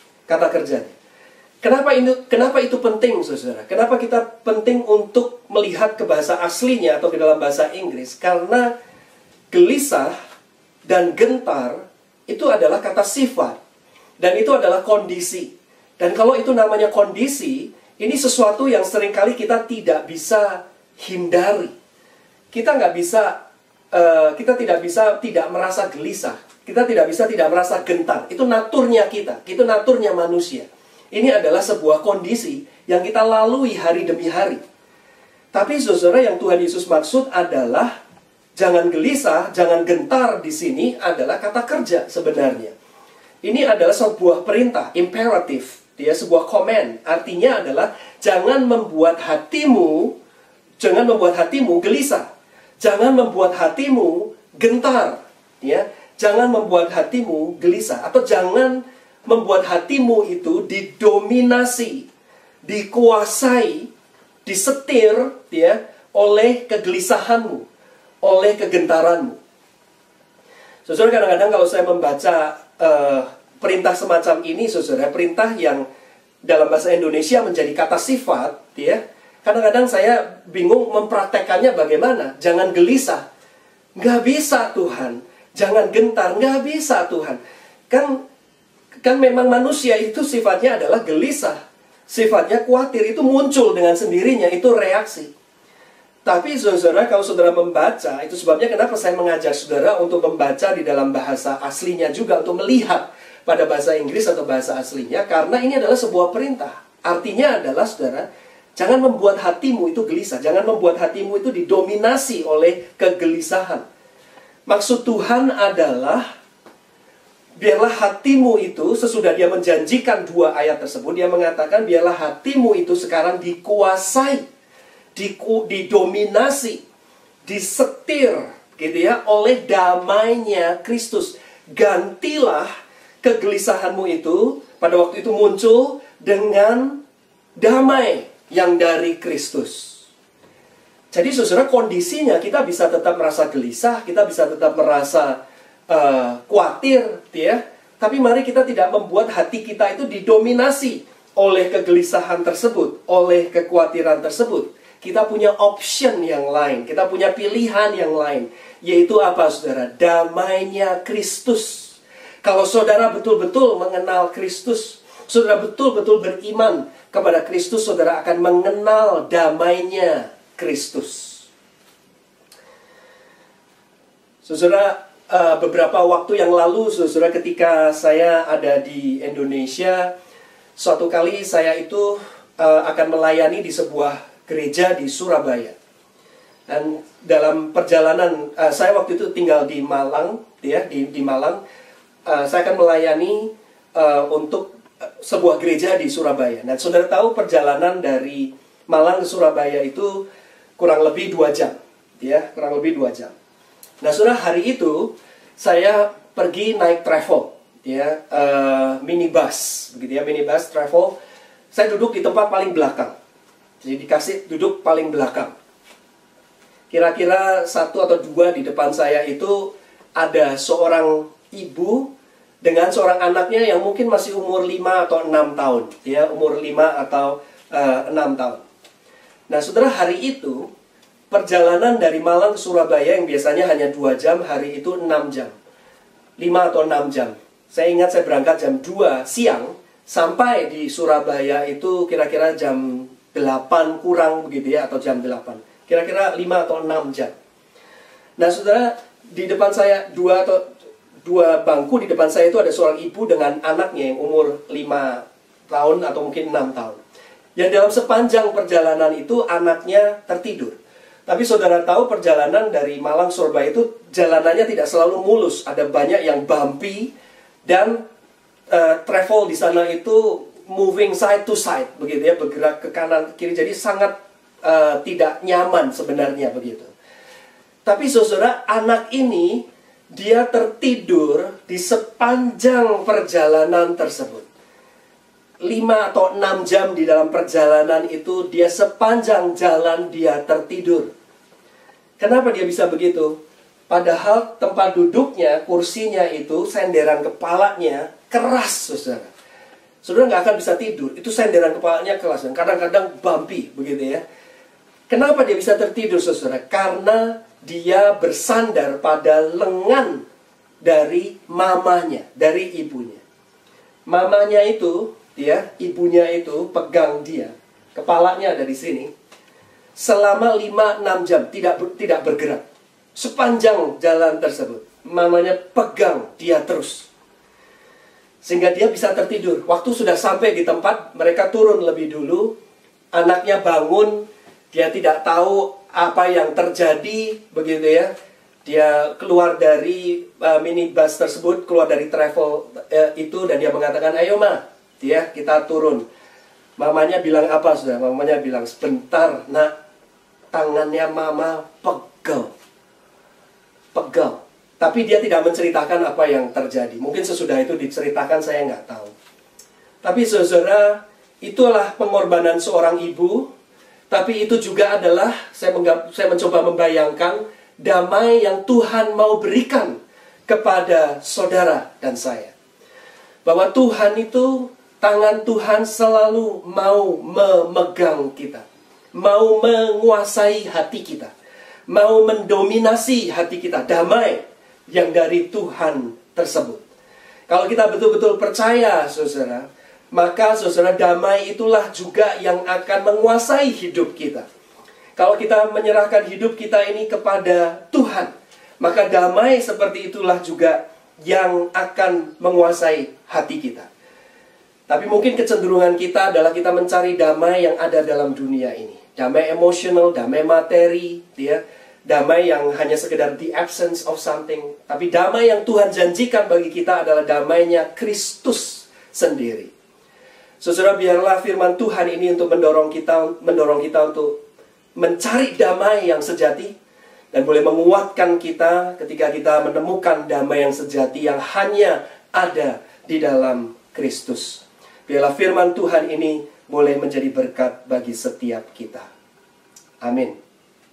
Kenapa itu penting, saudara? Kenapa kita penting untuk melihat ke bahasa aslinya atau ke dalam bahasa Inggris? Karena gelisah dan gentar itu adalah kata sifat, dan itu adalah kondisi. Dan kalau itu namanya kondisi, ini sesuatu yang seringkali kita tidak bisa hindari. Kita tidak bisa tidak merasa gelisah. Kita tidak bisa tidak merasa gentar. Itu naturnya kita, itu naturnya manusia. Ini adalah sebuah kondisi yang kita lalui hari demi hari. Tapi saudara, yang Tuhan Yesus maksud adalah jangan gelisah, jangan gentar di sini adalah kata kerja sebenarnya. Ini adalah sebuah perintah, imperatif, sebuah command. Artinya adalah jangan membuat hatimu gelisah. Jangan membuat hatimu gentar, Jangan membuat hatimu gelisah, atau jangan membuat hatimu itu didominasi, dikuasai, disetir, oleh kegelisahanmu, oleh kegentaranmu. Saudara, kadang-kadang kalau saya membaca perintah semacam ini, saudara, perintah yang dalam bahasa Indonesia menjadi kata sifat, kadang-kadang saya bingung mempraktekannya bagaimana. Jangan gelisah, nggak bisa Tuhan. Jangan gentar, nggak bisa Tuhan. Kan memang manusia itu sifatnya adalah gelisah, sifatnya khawatir, itu muncul dengan sendirinya, itu reaksi. Tapi saudara, kalau saudara membaca, itu sebabnya kenapa saya mengajak saudara untuk membaca di dalam bahasa aslinya juga, untuk melihat pada bahasa Inggris atau bahasa aslinya, karena ini adalah sebuah perintah. Artinya adalah saudara, jangan membuat hatimu itu gelisah, jangan membuat hatimu itu didominasi oleh kegelisahan. Maksud Tuhan adalah biarlah hatimu itu, sesudah dia menjanjikan 2 ayat tersebut, dia mengatakan biarlah hatimu itu sekarang dikuasai, didominasi, disetir oleh damainya Kristus. Gantilah kegelisahanmu itu pada waktu itu muncul dengan damai yang dari Kristus. Jadi saudara, kondisinya kita bisa tetap merasa gelisah, kita bisa tetap merasa khawatir, tapi mari kita tidak membuat hati kita itu didominasi oleh kegelisahan tersebut, oleh kekhawatiran tersebut. Kita punya option yang lain, kita punya pilihan yang lain, yaitu apa saudara? Damainya Kristus. Kalau saudara betul-betul mengenal Kristus, saudara betul-betul beriman kepada Kristus, saudara akan mengenal damainya Kristus. Saudara, beberapa waktu yang lalu, saudara, ketika saya ada di Indonesia, suatu kali saya itu akan melayani di sebuah gereja di Surabaya. Dan dalam perjalanan, saya waktu itu tinggal di Malang, di Malang. Saya akan melayani untuk sebuah gereja di Surabaya. Dan saudara tahu perjalanan dari Malang ke Surabaya itu kurang lebih 2 jam, kurang lebih 2 jam. Nah, saudara, hari itu saya pergi naik travel, minibus, minibus travel. Saya duduk di tempat paling belakang, jadi dikasih duduk paling belakang. Kira-kira 1 atau 2 di depan saya itu ada seorang ibu dengan seorang anaknya yang mungkin masih umur 5 atau 6 tahun, umur 5 atau 6 tahun. Nah, saudara, hari itu perjalanan dari Malang ke Surabaya yang biasanya hanya 2 jam, hari itu 6 jam. 5 atau 6 jam. Saya ingat saya berangkat jam 2 siang, sampai di Surabaya itu kira-kira jam 8 kurang atau jam 8. Kira-kira 5 atau 6 jam. Nah, saudara, di depan saya 2 bangku di depan saya itu ada seorang ibu dengan anaknya yang umur 5 tahun atau mungkin 6 tahun. Yang dalam sepanjang perjalanan itu anaknya tertidur. Tapi saudara tahu perjalanan dari Malang Surabaya itu jalanannya tidak selalu mulus. Ada banyak yang bumpy dan travel di sana itu moving side to side, bergerak ke kanan ke kiri. Jadi sangat tidak nyaman sebenarnya begitu. Tapi saudara, anak ini dia tertidur di sepanjang perjalanan tersebut. 5 atau 6 jam di dalam perjalanan itu, dia sepanjang jalan dia tertidur. Kenapa dia bisa begitu? Padahal tempat duduknya, kursinya itu, senderan kepalanya keras, saudara. Saudara nggak akan bisa tidur, itu senderan kepalanya keras. Dan kadang-kadang bumpy, Kenapa dia bisa tertidur, saudara? Karena dia bersandar pada lengan dari mamanya, dari ibunya. Mamanya itu, ibunya itu pegang dia, kepalanya ada di sini, selama 5-6 jam tidak bergerak. Sepanjang jalan tersebut, mamanya pegang dia terus, sehingga dia bisa tertidur. Waktu sudah sampai di tempat, mereka turun lebih dulu, anaknya bangun, dia tidak tahu apa yang terjadi, begitu ya. Dia keluar dari minibus tersebut, keluar dari travel itu, dan dia mengatakan, ayo ma, ya kita turun. Mamanya bilang apa sudah? Mamanya bilang, sebentar nak, tangannya mama pegel. Pegel. Tapi dia tidak menceritakan apa yang terjadi. Mungkin sesudah itu diceritakan, saya nggak tahu. Tapi saudara, itulah pengorbanan seorang ibu. Tapi itu juga adalah, saya mencoba membayangkan, damai yang Tuhan mau berikan kepada saudara dan saya. Bahwa Tuhan itu, tangan Tuhan selalu mau memegang kita. Mau menguasai hati kita. Mau mendominasi hati kita. Damai yang dari Tuhan tersebut. Kalau kita betul-betul percaya, saudara, maka saudara, damai itulah juga yang akan menguasai hidup kita. Kalau kita menyerahkan hidup kita ini kepada Tuhan, maka damai seperti itulah juga yang akan menguasai hati kita. Tapi mungkin kecenderungan kita adalah kita mencari damai yang ada dalam dunia ini. Damai emosional, damai materi, ya. Damai yang hanya sekedar the absence of something. Tapi damai yang Tuhan janjikan bagi kita adalah damainya Kristus sendiri. Saudara, biarlah firman Tuhan ini untuk mendorong kita untuk mencari damai yang sejati. Dan boleh menguatkan kita ketika kita menemukan damai yang sejati yang hanya ada di dalam Kristus. Biarlah firman Tuhan ini boleh menjadi berkat bagi setiap kita. Amin.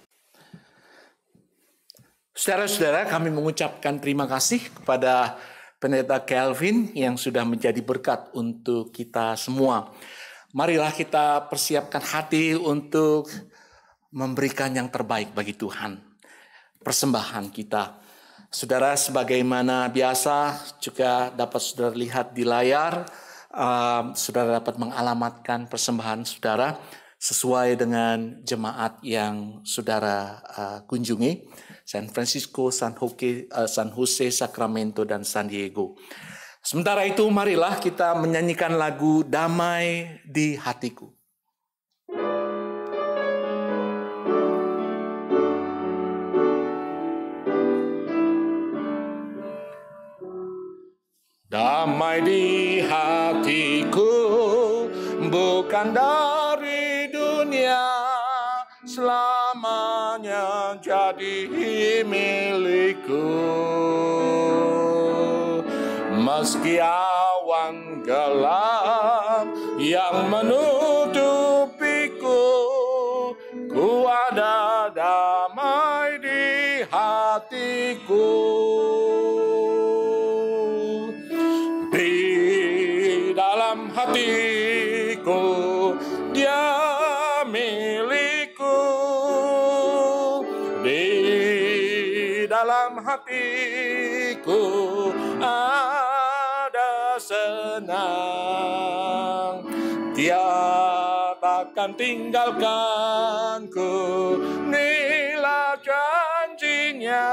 Saudara-saudara, kami mengucapkan terima kasih kepada Pendeta Kelvin yang sudah menjadi berkat untuk kita semua. Marilah kita persiapkan hati untuk memberikan yang terbaik bagi Tuhan. Persembahan kita. Saudara, sebagaimana biasa juga dapat saudara lihat di layar, saudara dapat mengalamatkan persembahan saudara sesuai dengan jemaat yang saudara kunjungi. San Francisco, San Jose, Sacramento, dan San Diego. Sementara itu, marilah kita menyanyikan lagu Damai di Hatiku. Damai di hatiku, bukan dari dunia, selamanya jadi milikku. Meski awan gelap yang menutupiku, ku ada damai di hatiku. Di dalam hatiku, dia milikku. Di dalam hatiku ada senang. Dia takkan tinggalkanku, inilah janjinya.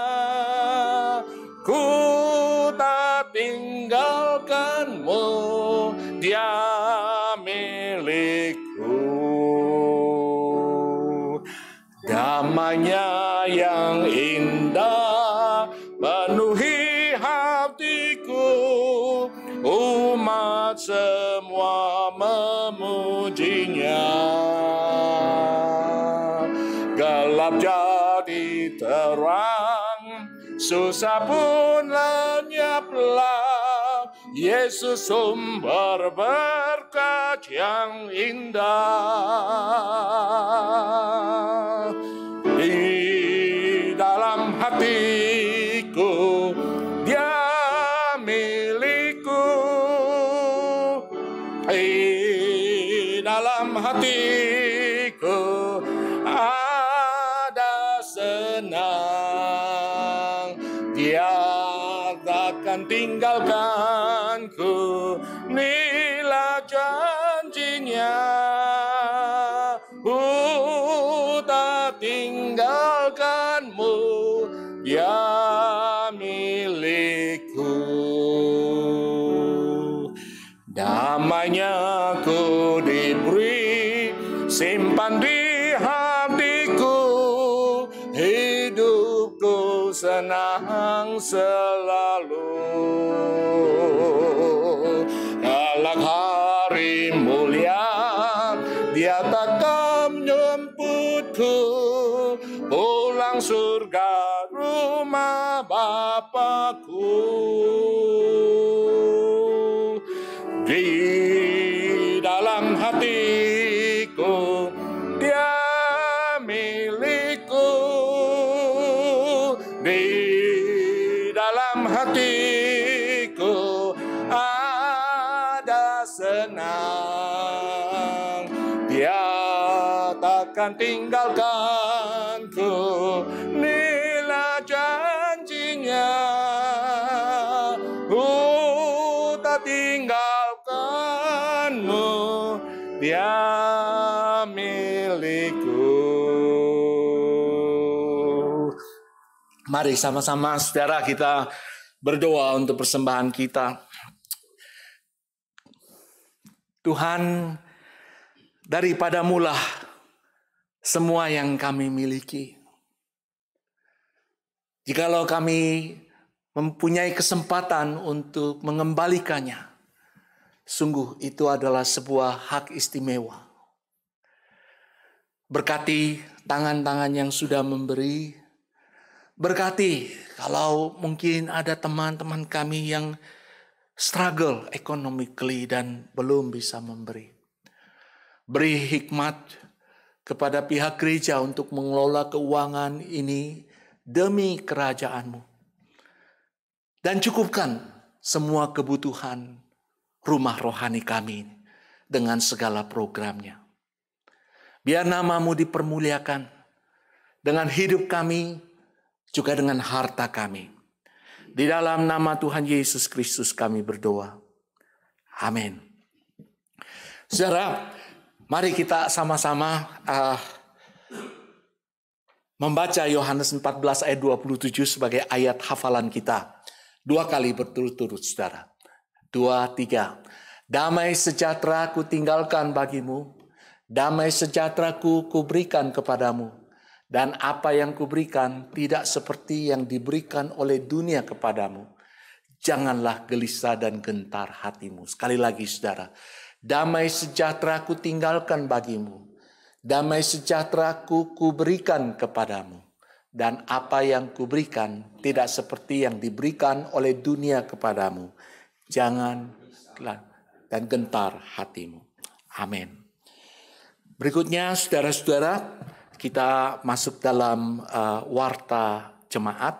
Ku tak tinggalkanmu, dia milikku. Damainya yang indah penuhi hatiku, umat semua memujinya. Gelap jadi terang, susah pun lenyaplah. Yesus sumber berkat yang indah. Di dalam hatiku, dia milikku. Di dalam hatiku ada senang. Dia takkan tinggalkanku, inilah janjinya. Ku tak tinggalkanmu, dia milikku. Damainya ku diberi senang selalu. Kelak hari mulia Dia takkan menjemputku pulang surga rumah Bapakku. Di dalam hatiku Dia milikku, di dalam hatiku ada senang. Dia takkan tinggalkanku, inilah janjinya. Tak tinggalkanmu, Dia milikku. Mari sama-sama saudara kita berdoa untuk persembahan kita. Tuhan, daripadamu-lah semua yang kami miliki. Jikalau kami mempunyai kesempatan untuk mengembalikannya, sungguh itu adalah sebuah hak istimewa. Berkati tangan-tangan yang sudah memberi. Berkati kalau mungkin ada teman-teman kami yang struggle economically dan belum bisa memberi. Beri hikmat kepada pihak gereja untuk mengelola keuangan ini demi kerajaan-Mu. Dan cukupkan semua kebutuhan rumah rohani kami dengan segala programnya. Biar nama-Mu dipermuliakan dengan hidup kami, juga dengan harta kami. Di dalam nama Tuhan Yesus Kristus kami berdoa. Amin. Saudara, mari kita sama-sama membaca Yohanes 14 ayat 27 sebagai ayat hafalan kita. 2 kali berturut-turut, saudara. 2, 3. Damai sejahtera ku tinggalkan bagimu, damai sejahtera ku berikan kepadamu. Dan apa yang kuberikan tidak seperti yang diberikan oleh dunia kepadamu. Janganlah gelisah dan gentar hatimu. Sekali lagi saudara. Damai sejahtera ku tinggalkan bagimu. Damai sejahtera ku berikan kepadamu. Dan apa yang kuberikan tidak seperti yang diberikan oleh dunia kepadamu. Janganlah dan gentar hatimu. Amin. Berikutnya saudara-saudara, kita masuk dalam warta jemaat.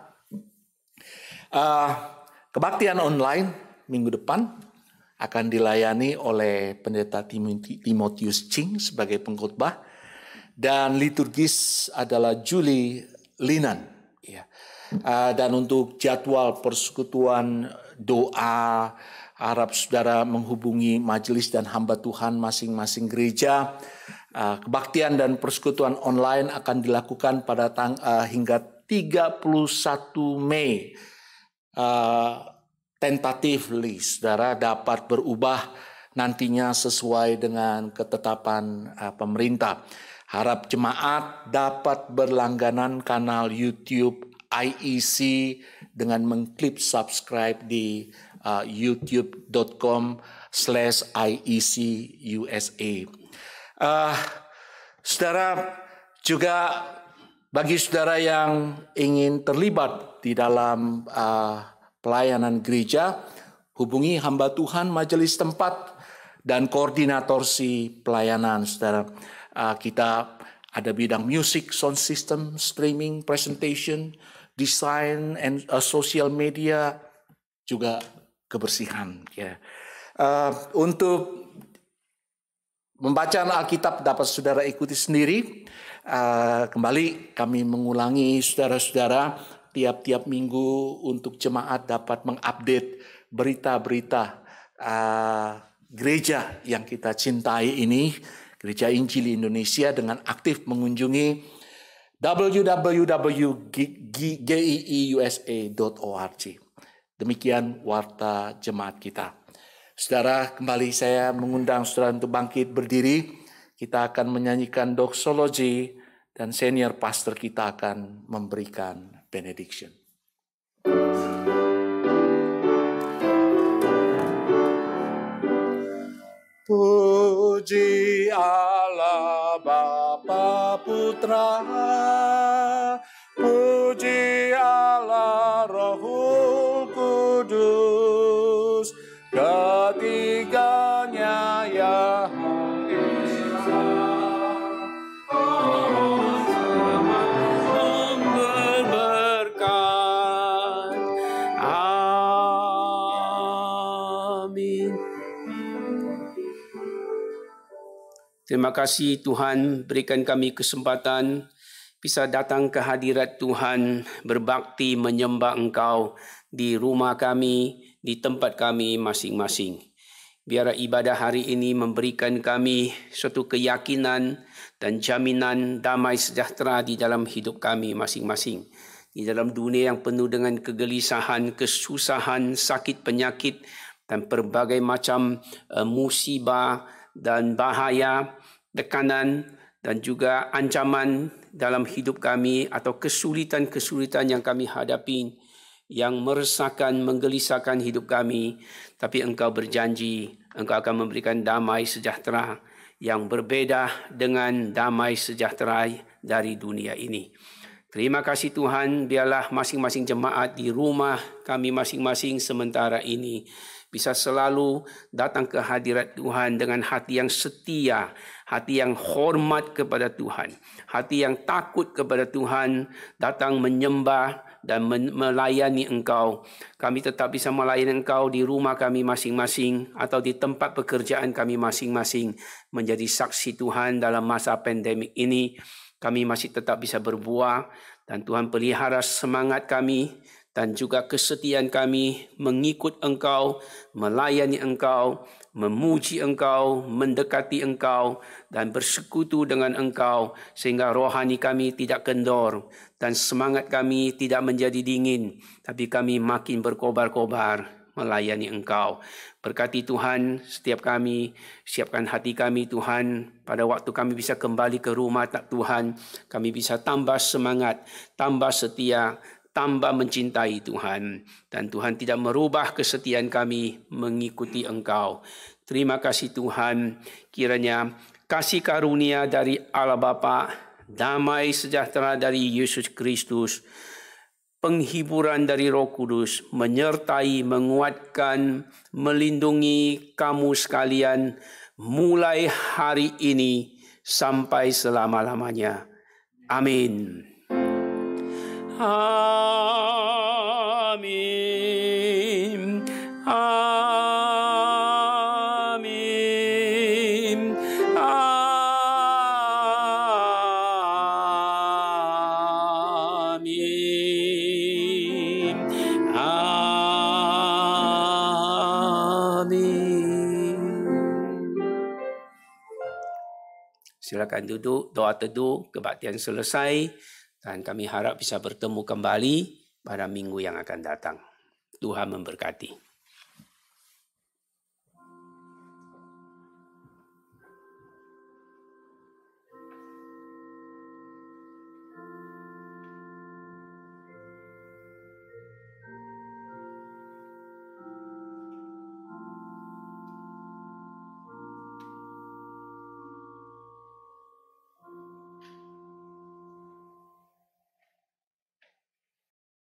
Kebaktian online minggu depan akan dilayani oleh Pendeta Timotius Ching sebagai pengkhotbah. Dan liturgis adalah Julie Linan. Dan untuk jadwal persekutuan doa, harap saudara menghubungi majelis dan hamba Tuhan masing-masing gereja. Kebaktian dan persekutuan online akan dilakukan pada hingga 31 Mei. Tentatively, saudara dapat berubah nantinya sesuai dengan ketetapan pemerintah. Harap jemaat dapat berlangganan kanal YouTube IEC dengan mengklik subscribe di youtube.com/IECUSA. Saudara, juga bagi saudara yang ingin terlibat di dalam pelayanan gereja, hubungi hamba Tuhan majelis tempat dan koordinator si pelayanan. Saudara, kita ada bidang music, sound system, streaming, presentation, design, and social media, juga kebersihan. Untuk membacaan Alkitab dapat saudara ikuti sendiri. Kembali kami mengulangi saudara-saudara tiap-tiap minggu untuk jemaat dapat mengupdate berita-berita gereja yang kita cintai ini, Gereja Injili Indonesia, dengan aktif mengunjungi www.geeusa.org. Demikian warta jemaat kita. Saudara, kembali saya mengundang saudara untuk bangkit berdiri. Kita akan menyanyikan doxology dan senior pastor kita akan memberikan benediction. Puji Allah Bapa Putra, puji Allah Rohul Kudus, ketiganya Yang Esa, berberkat. Amin. Terima kasih Tuhan berikan kami kesempatan bisa datang ke hadirat Tuhan, berbakti menyembah Engkau di rumah kami, di tempat kami masing-masing. Biar ibadah hari ini memberikan kami suatu keyakinan dan jaminan damai sejahtera di dalam hidup kami masing-masing. Di dalam dunia yang penuh dengan kegelisahan, kesusahan, sakit, penyakit dan berbagai macam musibah dan bahaya, tekanan dan juga ancaman dalam hidup kami atau kesulitan-kesulitan yang kami hadapi yang meresahkan, menggelisahkan hidup kami. Tapi Engkau berjanji, Engkau akan memberikan damai sejahtera yang berbeda dengan damai sejahtera dari dunia ini. Terima kasih Tuhan, biarlah masing-masing jemaat di rumah kami masing-masing sementara ini bisa selalu datang ke hadirat Tuhan dengan hati yang setia, hati yang hormat kepada Tuhan, hati yang takut kepada Tuhan, datang menyembah dan melayani Engkau. Kami tetap bisa melayani Engkau di rumah kami masing-masing atau di tempat pekerjaan kami masing-masing, menjadi saksi Tuhan dalam masa pandemik ini. Kami masih tetap bisa berbuah dan Tuhan pelihara semangat kami dan juga kesetiaan kami mengikut Engkau, melayani Engkau, memuji Engkau, mendekati Engkau dan bersekutu dengan Engkau sehingga rohani kami tidak kendor dan semangat kami tidak menjadi dingin, tapi kami makin berkobar-kobar melayani Engkau. Berkati Tuhan setiap kami, siapkan hati kami Tuhan, pada waktu kami bisa kembali ke rumah Tuhan, kami bisa tambah semangat, tambah setia, tambah mencintai Tuhan. Dan Tuhan tidak merubah kesetiaan kami mengikuti Engkau. Terima kasih Tuhan, kiranya kasih karunia dari Allah Bapa, damai sejahtera dari Yesus Kristus, penghiburan dari Roh Kudus menyertai, menguatkan, melindungi kamu sekalian mulai hari ini sampai selama-lamanya. Amin. Amin. Amin. Amin. Amin. Silakan duduk, doa teduh, kebaktian selesai. Dan kami harap bisa bertemu kembali pada minggu yang akan datang. Tuhan memberkati.